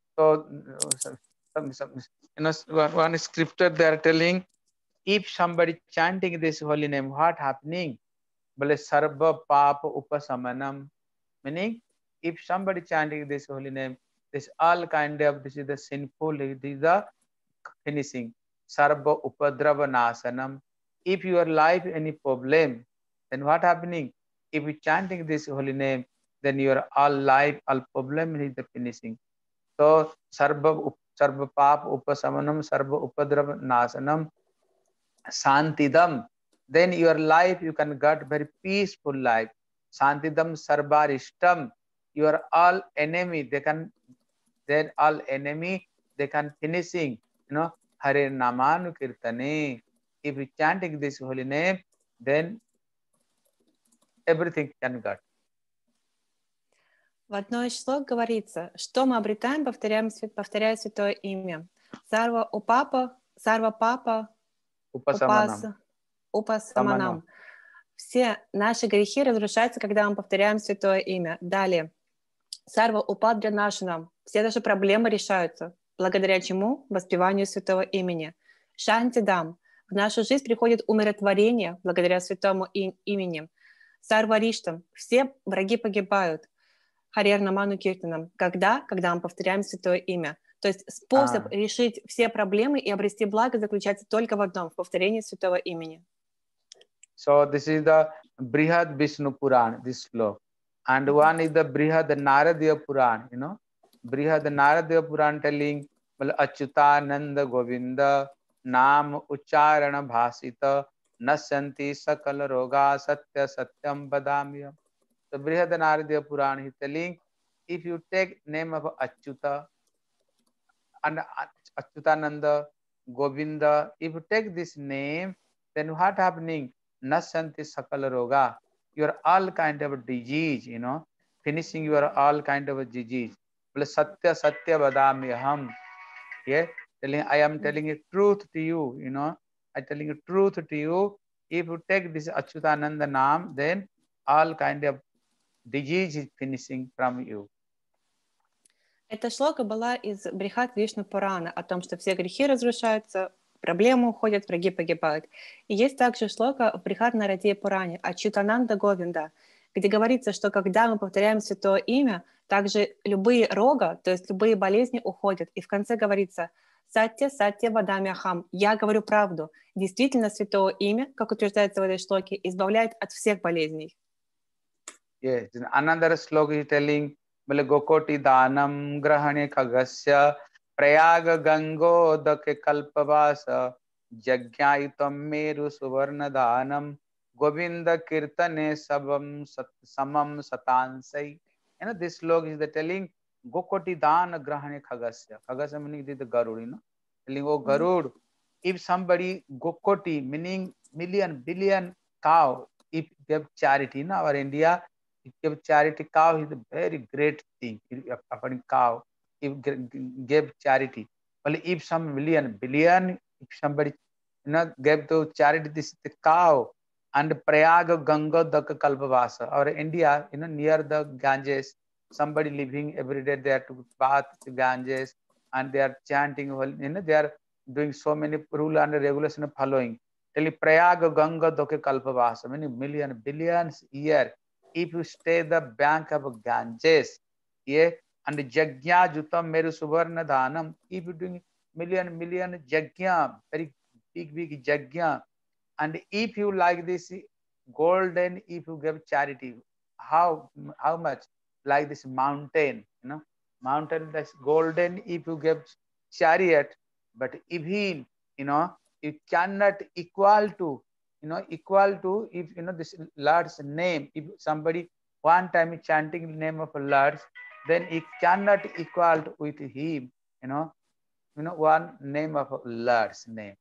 one scripture they are telling, if somebody chanting this holy name, what happening? Bale sarva papa upasamanam. Meaning, if somebody chanting this holy name, this all kind of, this is the sinful, this is the finishing. Sarva upadrava nasanam. If your life any problem, then what happening? If you chanting this holy name, then your all life, all problem is the finishing. So sarva pap upasamanam, sarva upadrava nasanam, santidam. Then your life you can get very peaceful life. Santidam sarvarishtam. Your all enemy, they can finishing, Hare Namanu Kirtane. If you chanting this holy name, then everything can get. В одной из шлок говорится, что мы обретаем, повторяя святое имя. Сарва папа упасаманам. Все наши грехи разрушаются, когда мы повторяем святое имя. Далее. Сарва упадра нашинам. Все наши проблемы решаются. Благодаря чему? Воспеванию святого имени. Шантидам. В нашу жизнь приходит умиротворение благодаря святому имени. Сарвариштам. Все враги погибают. Харер Наману Киртанам. Когда мы повторяем святое имя. То есть способ решить все проблемы и обрести благо заключается только в одном, в повторении святого имени. So this is the Brihad Vishnu Puran, this sloka. And one is the Brihad Naradiya Puran, Brihad Naradiya Puran telling, Achyutananda Govinda Nam Ucharana Bhasita Nasyanti Sakala Roga Satya Satyam Badamyam. The Brihad Naradiya Puran is telling, if you take name of Achyuta and Achyutananda Govinda, if you take this name, then what happening? Nasyanti Sakala Roga. Your all kind of disease, finishing your all kind of disease. Satya Vadamyaham. Yeah, I am telling a truth to you, I telling a truth to you. If you take this Achyutananda Nam, then all kind of disease is finishing from you. Эта шлока была из Брихат Вишну Пурана о том, что все грехи разрушаются, проблемы уходят, враги погибают. И есть также шлока в Брихат Нарадия Пуране Achyutananda Говинда, где говорится, что когда мы повторяем святое имя, также любые рога, то есть любые болезни уходят. И в конце говорится «Сатья Вадамяхам» – «Я говорю правду». Действительно, святое имя, как утверждается в этой шлоке, избавляет от всех болезней. Yes, another sloka is telling, Gokoti Danam Grahane Kagasya Prayaga Gangodake Kalpavasa Jagyaitam Meru Suvarna Danam Govinda Kirtane Sabam Samam Satansai. This slok is the telling Gokoti Dan Grahane Khagasya. Khagasya meaning the Garud, telling, oh Garud, if somebody Gokoti meaning million, billion cow, if give charity in our India, if give charity, cow is a very great thing. If cow, if give charity. Well, if some million, billion, if somebody gave to charity, this the cow. And Prayag Ganga Daka Kalpavasa, or India, near the Ganges, somebody living every day there to bath the Ganges, and they are chanting, they are doing so many rule and regulation following. Tell Prayag Ganga Daka Kalpavasa, many million, billions year. If you stay the bank of Ganges, yeah, and Jagya Jutam Meru Suvarna Dhanam, if you doing million Jagya, very big Jagya. And if you like this golden, if you give charity, how much? Like this mountain, mountain that's golden if you give chariot, but evil, you cannot equal to if this Lord's name. If somebody one time chanting the name of Lord, then it cannot equal with him, one name of Lord's name.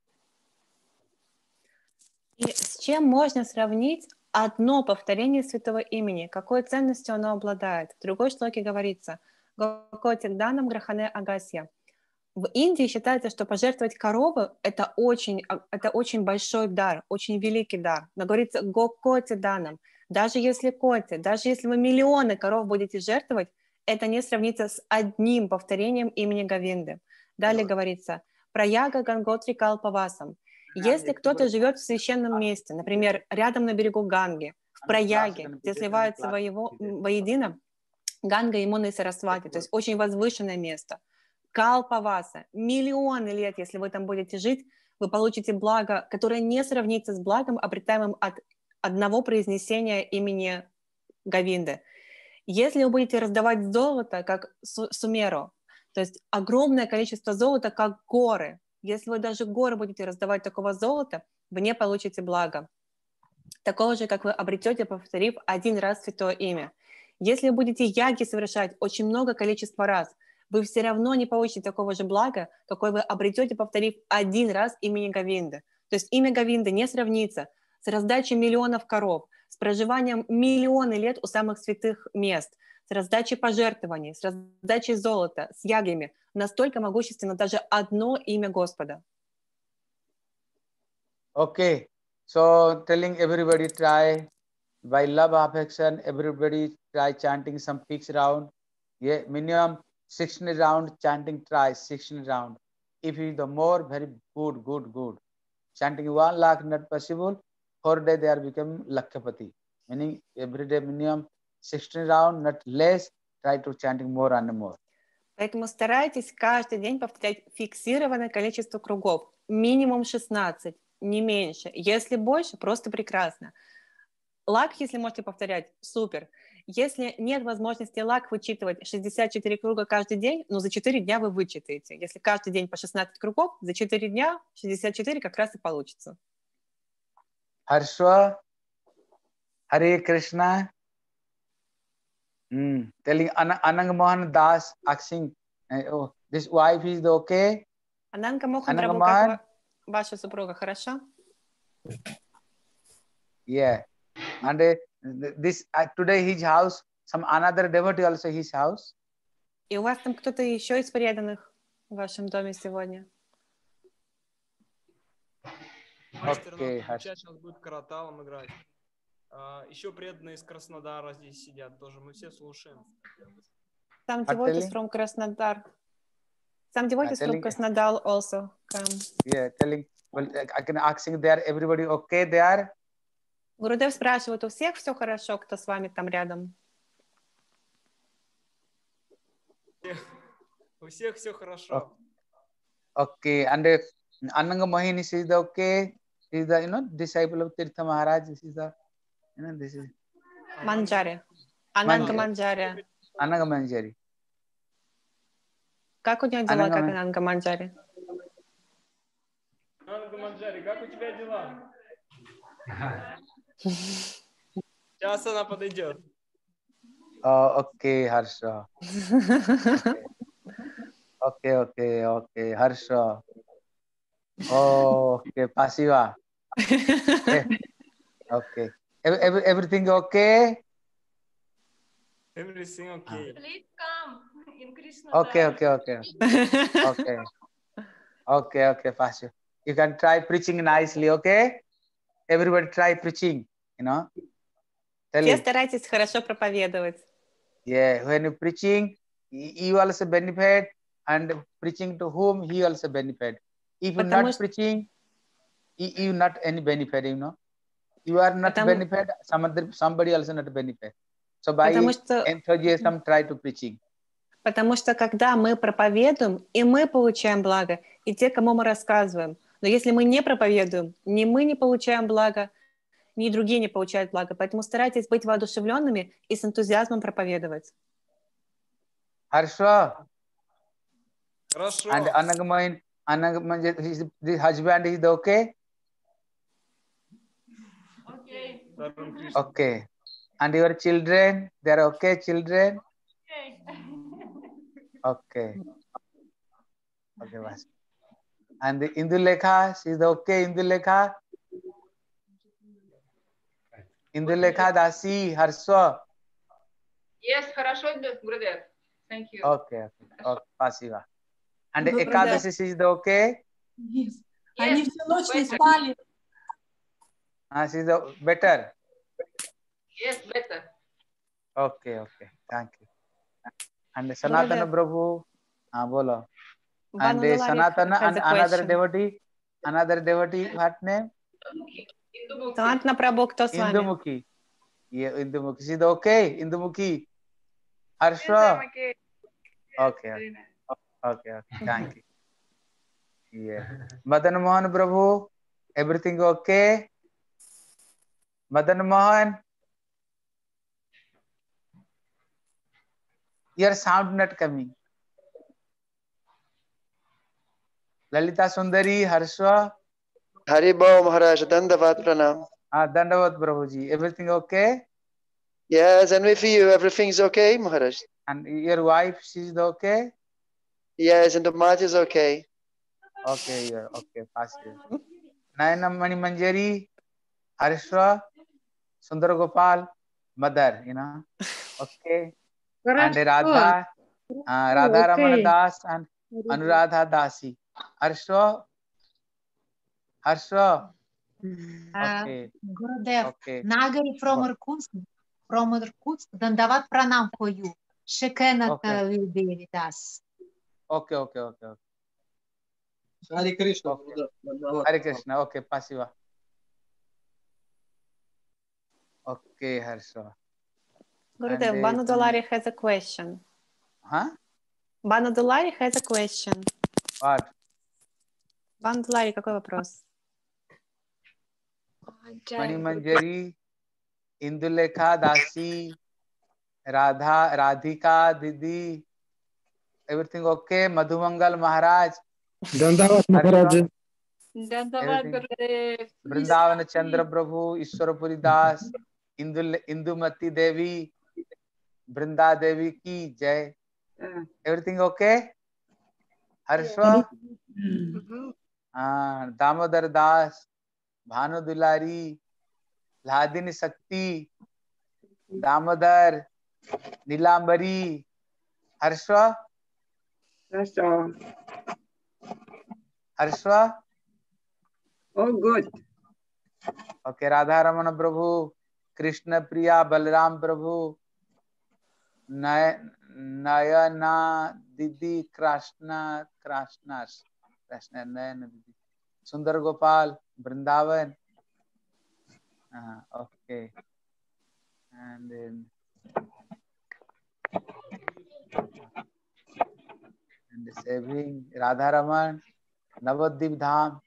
И с чем можно сравнить одно повторение святого имени? Какой ценностью оно обладает? В другой шлоке говорится «Гокотик данам грахане агасья». В Индии считается, что пожертвовать корову – это очень большой дар, очень великий дар. Но говорится «Гокоти данам». Даже если вы миллионы коров будете жертвовать, это не сравнится с одним повторением имени Говинды. Далее говорится «Праяга ганготри калпавасам». Если кто-то живет в священном месте, например, рядом на берегу Ганги, в Праяге, где сливаются воедино Ганга, Ямуна и Сарасвати, то есть очень возвышенное место, Калпаваса, миллионы лет, если вы там будете жить, вы получите благо, которое не сравнится с благом, обретаемым от одного произнесения имени Говинды. Если вы будете раздавать золото, как Сумеру, то есть огромное количество золота, как горы, если вы даже горы будете раздавать такого золота, вы не получите благо. Такого же, как вы обретете, повторив один раз святое имя. Если вы будете яги совершать очень много количества раз, вы все равно не получите такого же блага, какой вы обретете, повторив один раз имени Говинды. То есть имя Говинды не сравнится с раздачей миллионов коров, с проживанием миллионы лет у самых святых мест, с раздачей пожертвований, с раздачей золота, с ягами. Настолько могущественно даже одно имя Господа. Okay, so telling everybody try by love affection, everybody try chanting some fixed round. Yeah, minimum 16 round chanting try 16 round. If you the more, very good. Chanting 1 lakh not possible. 4 days they are become Lakshapati. Meaning every day minimum 16 round, not less. Try to chanting more and more. Поэтому старайтесь каждый день повторять фиксированное количество кругов. Минимум 16, не меньше. Если больше, просто прекрасно. Лак, если можете повторять, супер. Если нет возможности лак вычитывать 64 круга каждый день, но за 4 дня вы вычитаете. Если каждый день по 16 кругов, за 4 дня 64 как раз и получится. Harshwa, Hare Krishna. Telling Anang Mohan Das asking, oh, this wife is okay? Ананга Мохан Прабху, как ваша супруга, хорошо? Yeah. And this today his house, some another devotee also his house. И у вас там кто-то еще из преданных в вашем доме сегодня? Мастер, Okay, сейчас будет караталом играть. Еще преданные из Краснодара здесь сидят тоже. Мы все слушаем. Some devotees from Krasnodar. Some devotees from Krasnodar also come. Yeah, telling. Well, I can asking there. Everybody okay there? Гурудев спрашивает, у всех все хорошо, кто с вами там рядом? У всех все хорошо. Okay, and Ananga Mohini is the okay. Is the disciple of Tirtha Maharaj. This is the this is Манджари. Ананга Манджари. Ananga Manjari. Как у него дела, как Ананга Манджари? Ананга Манджари, как у тебя дела? Сейчас она подойдет. Okay, Harsha. Okay, Harsha. Okay, Pasiva. Okay. Everything okay? Everything okay. Please come in Krishna. Okay. Okay, Pasiva. You can try preaching nicely, okay? Everybody try preaching, you know. Tell Все it. старайтесь хорошо проповедовать. Yeah, when you preaching, you also benefit, and preaching to whom he also benefit. If you Потому not что- preaching, you not any benefit, you know. You are not Потому- benefit, somebody also not benefit. So by Потому что- enthusiasm, try to preaching. Потому что когда мы проповедуем, и мы получаем благо, и те, кому мы рассказываем. Но если мы не проповедуем, ни мы не получаем благо, ни другие не получают благо. Поэтому старайтесь быть воодушевленными и с энтузиазмом проповедовать. Harsha Хорошо. and Anagamain, the husband is okay? Okay. Тарун Кришна. Okay. And your children, they are okay, children? Okay. Okay, bas. And the Indulekha, she is okay, Indulekha? Indulekha Dasi, Harsha. Yes, хорошо идет, Gurudev. Thank you. Okay, Pasiva. And Good. Ekadasi, she is okay? Yes. Yes, Они всю ночь не better. спали. She is better? Yes, better. Okay, thank you. And Sanatana Prabhu, bolo. And Sanatana and another devotee, what name? Indumukhi. Санатана Прабhu, кто с вами? Indumukhi. Yeah, Indumukhi. She is okay, Indumukhi. Harsha? Yes, I'm okay. Okay, thank you. Yeah. Madan Mohan Prabhu, everything okay? Madan Mohan? Your sound not coming. Lalita Sundari, Harsha? Hari Bo Maharaj, Dandavat Pranam. Dandavat Prabhuji. Everything okay? Yes, and with you, everything's okay, Maharaj. And your wife, she's okay? Yes, and the mat is okay. Okay, yeah, okay, positive. Nayana Mani Manjari, Harsha, Sundar Gopal, mother, you know. Okay. And Radha, Radha Ramana Das and Anuradha Dasi. Harsha? Okay. Gurudev, Okay. Nagari from Irkutsk, Dandavat Pranam for you. She cannot will be with us. Okay. Hare Krishna. Okay. Hare Krishna. Okay, Pasiva. Okay, Harsha. Gurudev, And, Banu Dolari has a question. Huh? Banu Dolari has a question. What? Бану Долари, какой вопрос? Mani Manjari, Indulekha Dasi, Radhika Didi, everything okay? Madhumangal Maharaj. Dandavat Maharaj. Dandavat Gurudev. Vrindavan Chandra Prabhu, Ishwarapuri Das, Indumati Devi, Vrinda Devi ki Jai. Everything okay? Harsha? Damodar Das, Bhanu Dulari, Ladini Sakti, Damodar, Nilambari, Harsha? Oh, good. Okay, Radha Ramana Prabhu, Krishna Priya, Balram Prabhu, Nayana Didi, Krishna, Nayana Didi, Sundar Gopal, Vrindavan. Okay. And then saving Radha Raman, Navadip Dham.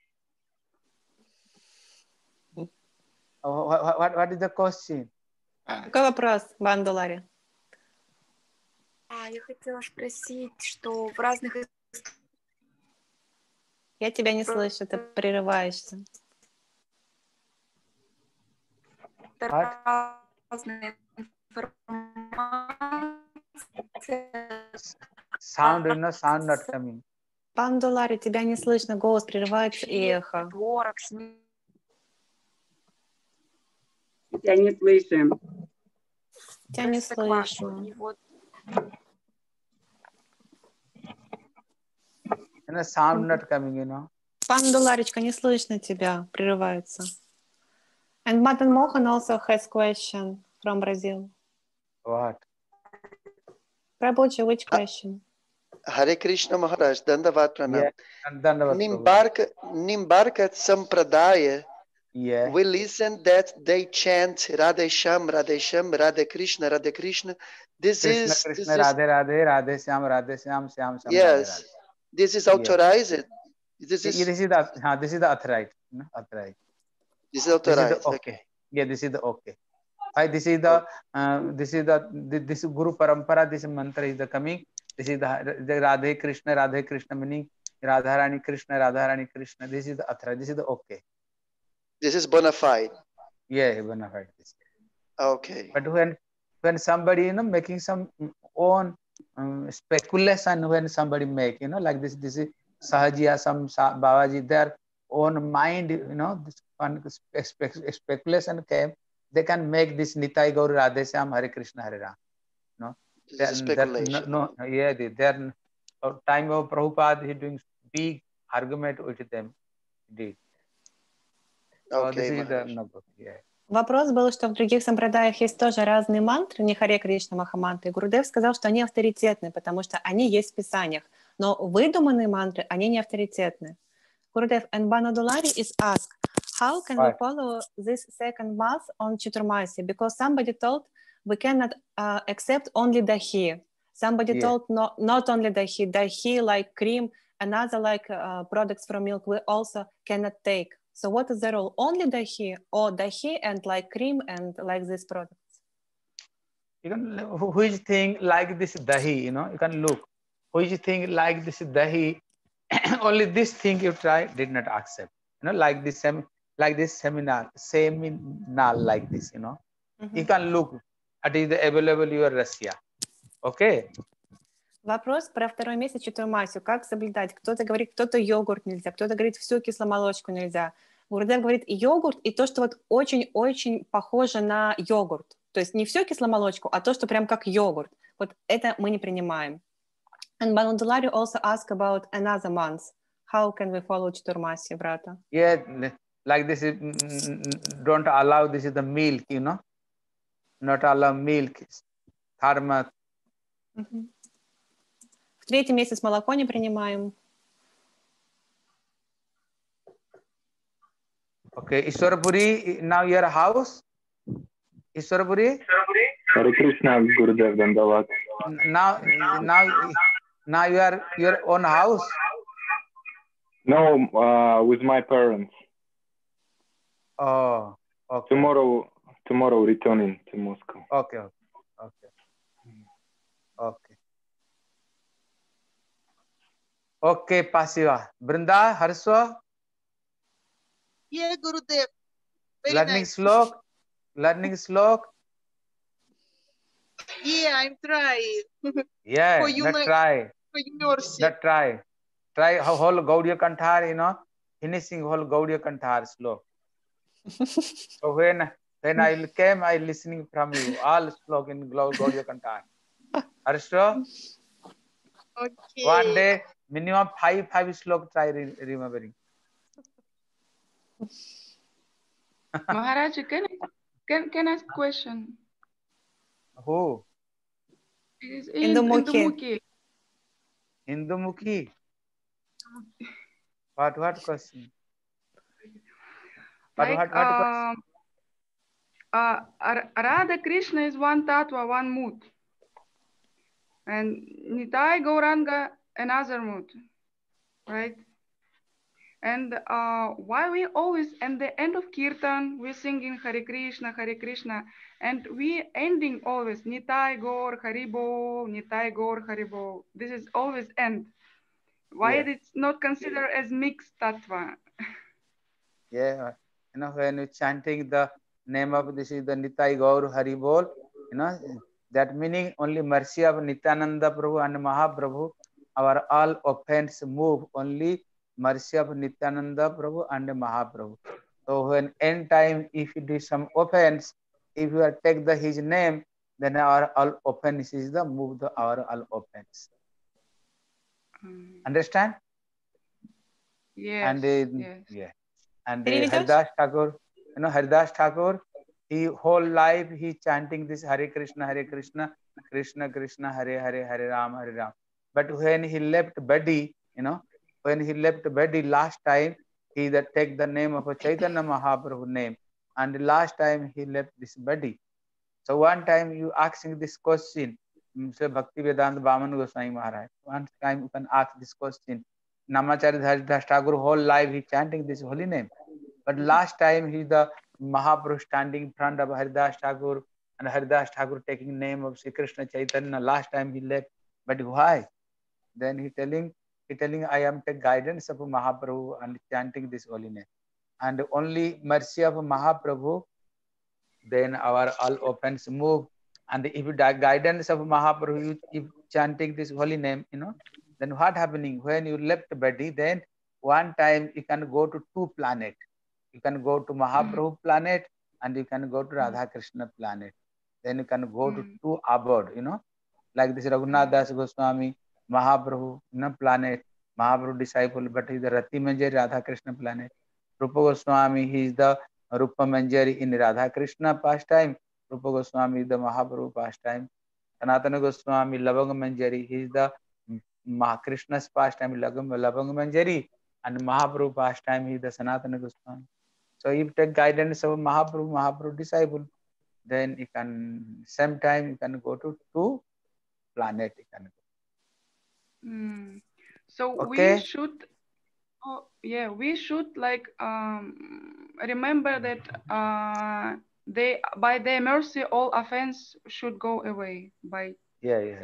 What is the question? Какой вопрос, Бану Долари? Я хотела спросить, что в разных... Я тебя не слышу, ты прерываешься. разные Sound, you know, sound not coming. Пан Долари, тебя не слышно, голос прерывается и эхо. творог, Я не слышу. Тебя не слышно. И вот You know, sound not coming, you know. Пан Доларичка, не слышно тебя, прерывается. And Madan Mohan also has question from Brazil. What? Prabhuji, which question? Hare Krishna Maharaj, Dandavat Pranam. Yeah, and Prabhu. Nimbarkat Sampradaya, Yeah. we listen that they chant Radhe Sham, Radhe Sham, Radhe Krishna, Radhe Krishna. This Krishna, is Krishna, Radhe, Radhe, Radhe Syam, Syam, Syam, Radhe, yes. Radhe. This is authorized. This is the authorized. No? Authorized. This is authorized. This is the okay. Yeah, this is the okay. Why this is the this Guru Parampara, this mantra is the coming. This is the Radhe Krishna meaning Radharani Krishna. This is the authorized. This is the okay. This is bona fide. Yeah, bona fide. This. Okay. But when somebody, you know, making some own speculation, when somebody make, you know, like this is Sahajiya, some Babaji, their own mind, you know, this one speculation came, they can make this Nitai Gaur Radhe Syam Hare Krishna Hare Ram. No, this is speculation. Their time of Prabhupada, he doing big argument with them. Indeed. Okay, Вопрос был, что в других сампрадаях есть тоже разные мантры, не Харе Кришна, Махамантры. И Гурудев сказал, что они авторитетны, потому что они есть в Писаниях. Но выдуманные мантры, они не авторитетны. Гурудев, and Banadulari is asked, how can we follow this second mass on Chaturmasi? Because somebody told we cannot accept only dahi. Somebody told not only dahi like cream, another like products from milk we also cannot take. So what is the role? Only dahi or dahi and like cream and like these products? You can which thing like this dahi, you know, you can look. Which thing like this dahi, only this thing you try did not accept. You know, like this seminar like this, you know. You can look at is available your Russia. Okay. Вопрос про второй месяц Чатурмасию. Как соблюдать? Кто-то говорит, кто-то йогурт нельзя, кто-то говорит, всю кисломолочку нельзя. Гурудев говорит йогурт и то, что вот очень-очень похоже на йогурт. То есть не всю кисломолочку, а то, что прям как йогурт. Вот это мы не принимаем. And Banudulari also asked about another month. How can we follow Chaturmasi, brata? Yeah, like this is, don't allow, this is the milk, you know. Not allow milk. Dharma. В третий месяц молоко не принимаем. Okay, Ishwarapuri, now your house? Ishwarapuri? Hare Krishna, Gurudev Dandavat. Now you are your own house? No, with my parents. Oh, okay. Tomorrow returning to Moscow. Okay. Okay, Pasiva. Brinda, Harswa? Yeah, Gurudev. Learning slok? Yeah, I'm trying. Yeah, For you, try. For mercy. Try whole Gaudiya Kanthar, you know, finishing whole Gaudiya Kanthar slok. So when I came, I listening from you, all slok in Gaudiya Kanthar. Harsha? Okay. One day, minimum five slok try remembering. Maharaj, can I ask a question? Who? It is Indumukhi. Indumukhi. What question? What question? Radha Krishna is one tattva, one mood. And Nitai Gauranga, another mood. Right? And why we always, at the end of Kirtan, we singing Hare Krishna, and we ending always Nitai Gaur Haribo, Nitai Gaur Haribo. This is always end. Why it's not considered as mixed tattva? Yeah, you know, when you chanting the name of this is the Nitai Gaur Hari Bol. You know, that meaning only mercy of Nityananda Prabhu and Mahaprabhu, our all offense move, only mercy of Nityananda Prabhu and Mahaprabhu. So when end time, if you do some offense, if you take his name, then our all offense is the move the our all offense. Understand? Yes. And Yes. yeah. And Переведешь? Haridas Thakur, you know, Haridas Thakur, he whole life he chanting this Hare Krishna, Krishna Krishna, Hare Hare, Hare Ram, Hare Ram. But when he left body, you know, when he left body last time, he that take the name of a Chaitanya Mahaprabhu name, and the last time he left this body. So one time you asking this question, say Bhakti Vedanta Vaman Goswami Maharaj. One time you can ask this question. Namacharya Haridas Thakur whole life he chanting this holy name. But last time he the Mahaprabhu standing in front of Haridas Thakur, and Haridas Thakur taking name of Sri Krishna Chaitanya. Last time he left. But why? Then he telling I am the guidance of Mahaprabhu and chanting this holy name. And only mercy of Mahaprabhu, then our all offense move. And if you guidance of Mahaprabhu, if chanting this holy name, you know, then what happening? When you left body, then one time you can go to two planets. You can go to Mahaprabhu planet and you can go to Radha Krishna planet. Then you can go to two abode, you know, like this Raghunath Das Goswami, Mahaprabhu, you know, planet, Mahaprabhu disciple, but he is the Rati Manjari Radha Krishna planet. Rupa Goswami, he is the Rupa Manjari in Radha Krishna pastime. Rupa Goswami is the Mahaprabhu pastime. Sanatana Goswami, Lavanga Manjari, he is the Krishna's pastime, Lavanga Manjari, and Mahaprabhu pastime, he is the Sanatana Goswami. So if you take guidance of Mahaprabhu disciple, then you can, same time you can go to two planet. You can go. So okay. we should, we should like remember that they by their mercy all offense should go away by. Yeah.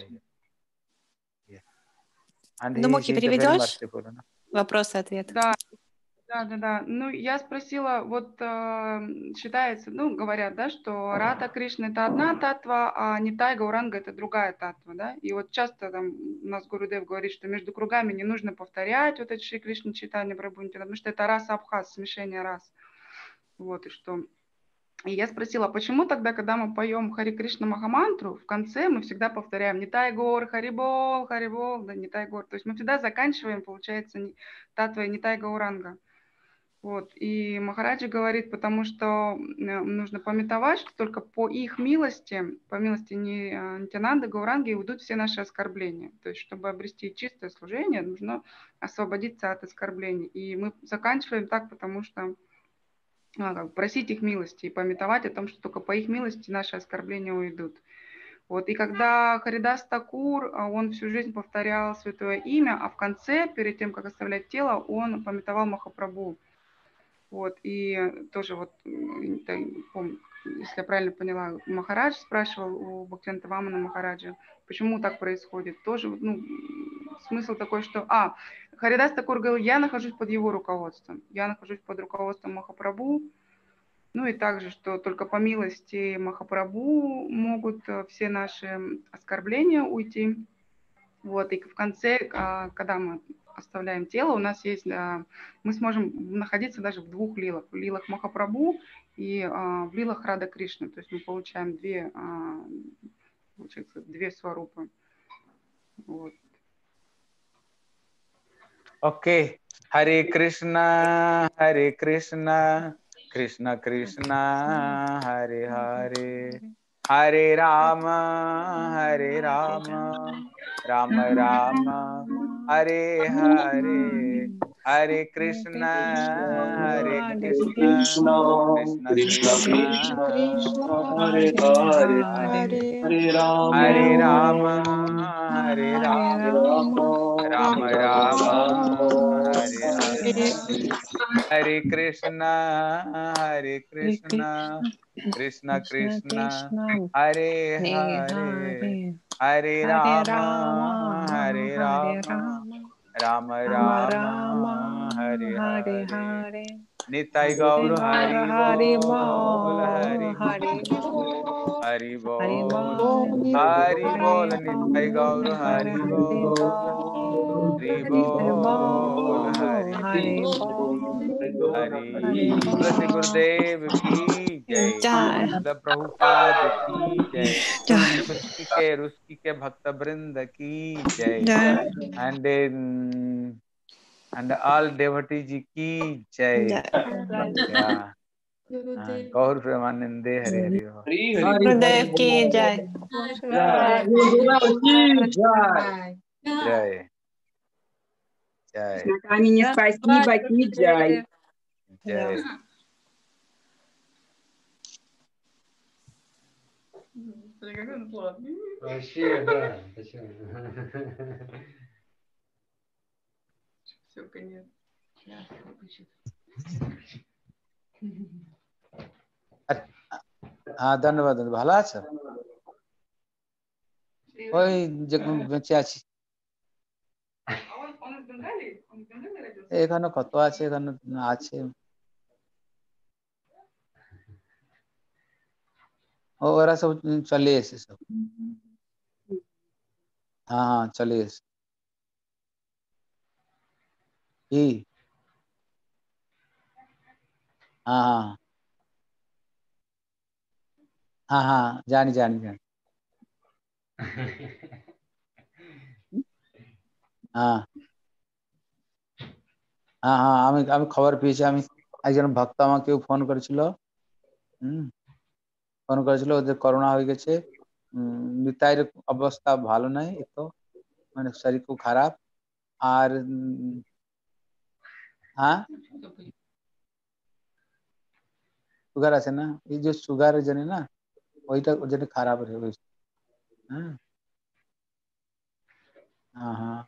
And ну, Мухи, переведешь? Вопрос-ответ. Да. Ну, я спросила, вот считается, ну, говорят, да, что Рада Кришна это одна татва, а Нитай Гауранга это другая татва, да? И вот часто там у нас Гурудев говорит, что между кругами не нужно повторять вот это Шри Кришна Чайтанья Прабху Нитянанда, потому что это раса Абхаз, смешение рас. Вот, и что... И я спросила, почему тогда, когда мы поем Хари Кришна Махамантру, в конце мы всегда повторяем Нитай Гор, Харибол, да, Нитай Гор. То есть мы всегда заканчиваем, получается, татвой Нитай Гауранга. Вот. И Махараджи говорит, потому что нужно памятовать, что только по их милости, по милости Нитянанды Гауранги, уйдут все наши оскорбления. То есть, чтобы обрести чистое служение, нужно освободиться от оскорблений. И мы заканчиваем так, потому что просить их милости и памятовать о том, что только по их милости наши оскорбления уйдут. Вот. И когда Харидас Такур, он всю жизнь повторял святое имя, а в конце, перед тем, как оставлять тело, он памятовал Махапрабху. Вот. И тоже вот, помню, если я правильно поняла, Махарадж спрашивал у Бхактивинода Вамана Махараджа, почему так происходит. Тоже, ну, смысл такой, что... Харидас Такур говорил, я нахожусь под его руководством. Я нахожусь под руководством Махапрабху. Ну и также, что только по милости Махапрабху могут все наши оскорбления уйти. Вот. И в конце, когда мы оставляем тело, у нас есть... Мы сможем находиться даже в двух лилах. В лилах Махапрабху и в лилах Рада Кришны. То есть мы получаем две сварупы. Вот. Okay. Hare Krishna, Krishna Krishna, Hare Hare, Hare Rama, Rama Rama, Hare Hare, Hare Krishna, Krishna Krishna, Hare Hare, Hare Rama, Rama Rama, Hare Krishna, Krishna Krishna, Hare Hare, Hare Rama, Rama Rama, Hare Hare. Nitai गौर हरि हरि बोल, हरि हरि हरि हरि बोल, हरि बोल, निताई गौर हरि बोल, हरि बोल, हरि हरि। बोल गुरुदेव की जय, बोल प्रभुपाद की जय, रुस्की के भक्त वृंद की जय, and all devotees की जय। गौर प्रेमानंदे हरि हरि बोल। गुरुदेव की जय। जय जय Кришна Камени, спасибо, Киджай. जय। Вообще, да. Все, конец. হ্যাঁ ধন্যবাদ, ভালো আছো? ওই যে বেঁচে আছি, এখানে কত আছে, এখানে আছে ওরা সব চলে এসে সব। হ্যাঁ চলে এসে। কি? হ্যাঁ হ্যাঁ হ্যাঁ জানি জানি জানি। হ্যাঁ হ্যাঁ হ্যাঁ আমি আমি খবর পেয়েছি। আমি একজন ভক্ত আমাকে ফোন করেছিল, ফোন করেছিল ওদের করোনা হয়ে গেছে। নিতাইয়ের অবস্থা ভালো নাই, তো মানে শরীর খুব খারাপ। আর হ্যাঁ সুগার আছে না, এই যে সুগারের জন্য না, ওইটা ওর জন্য খারাপ হয়ে গেছে। হ্যাঁ হ্যাঁ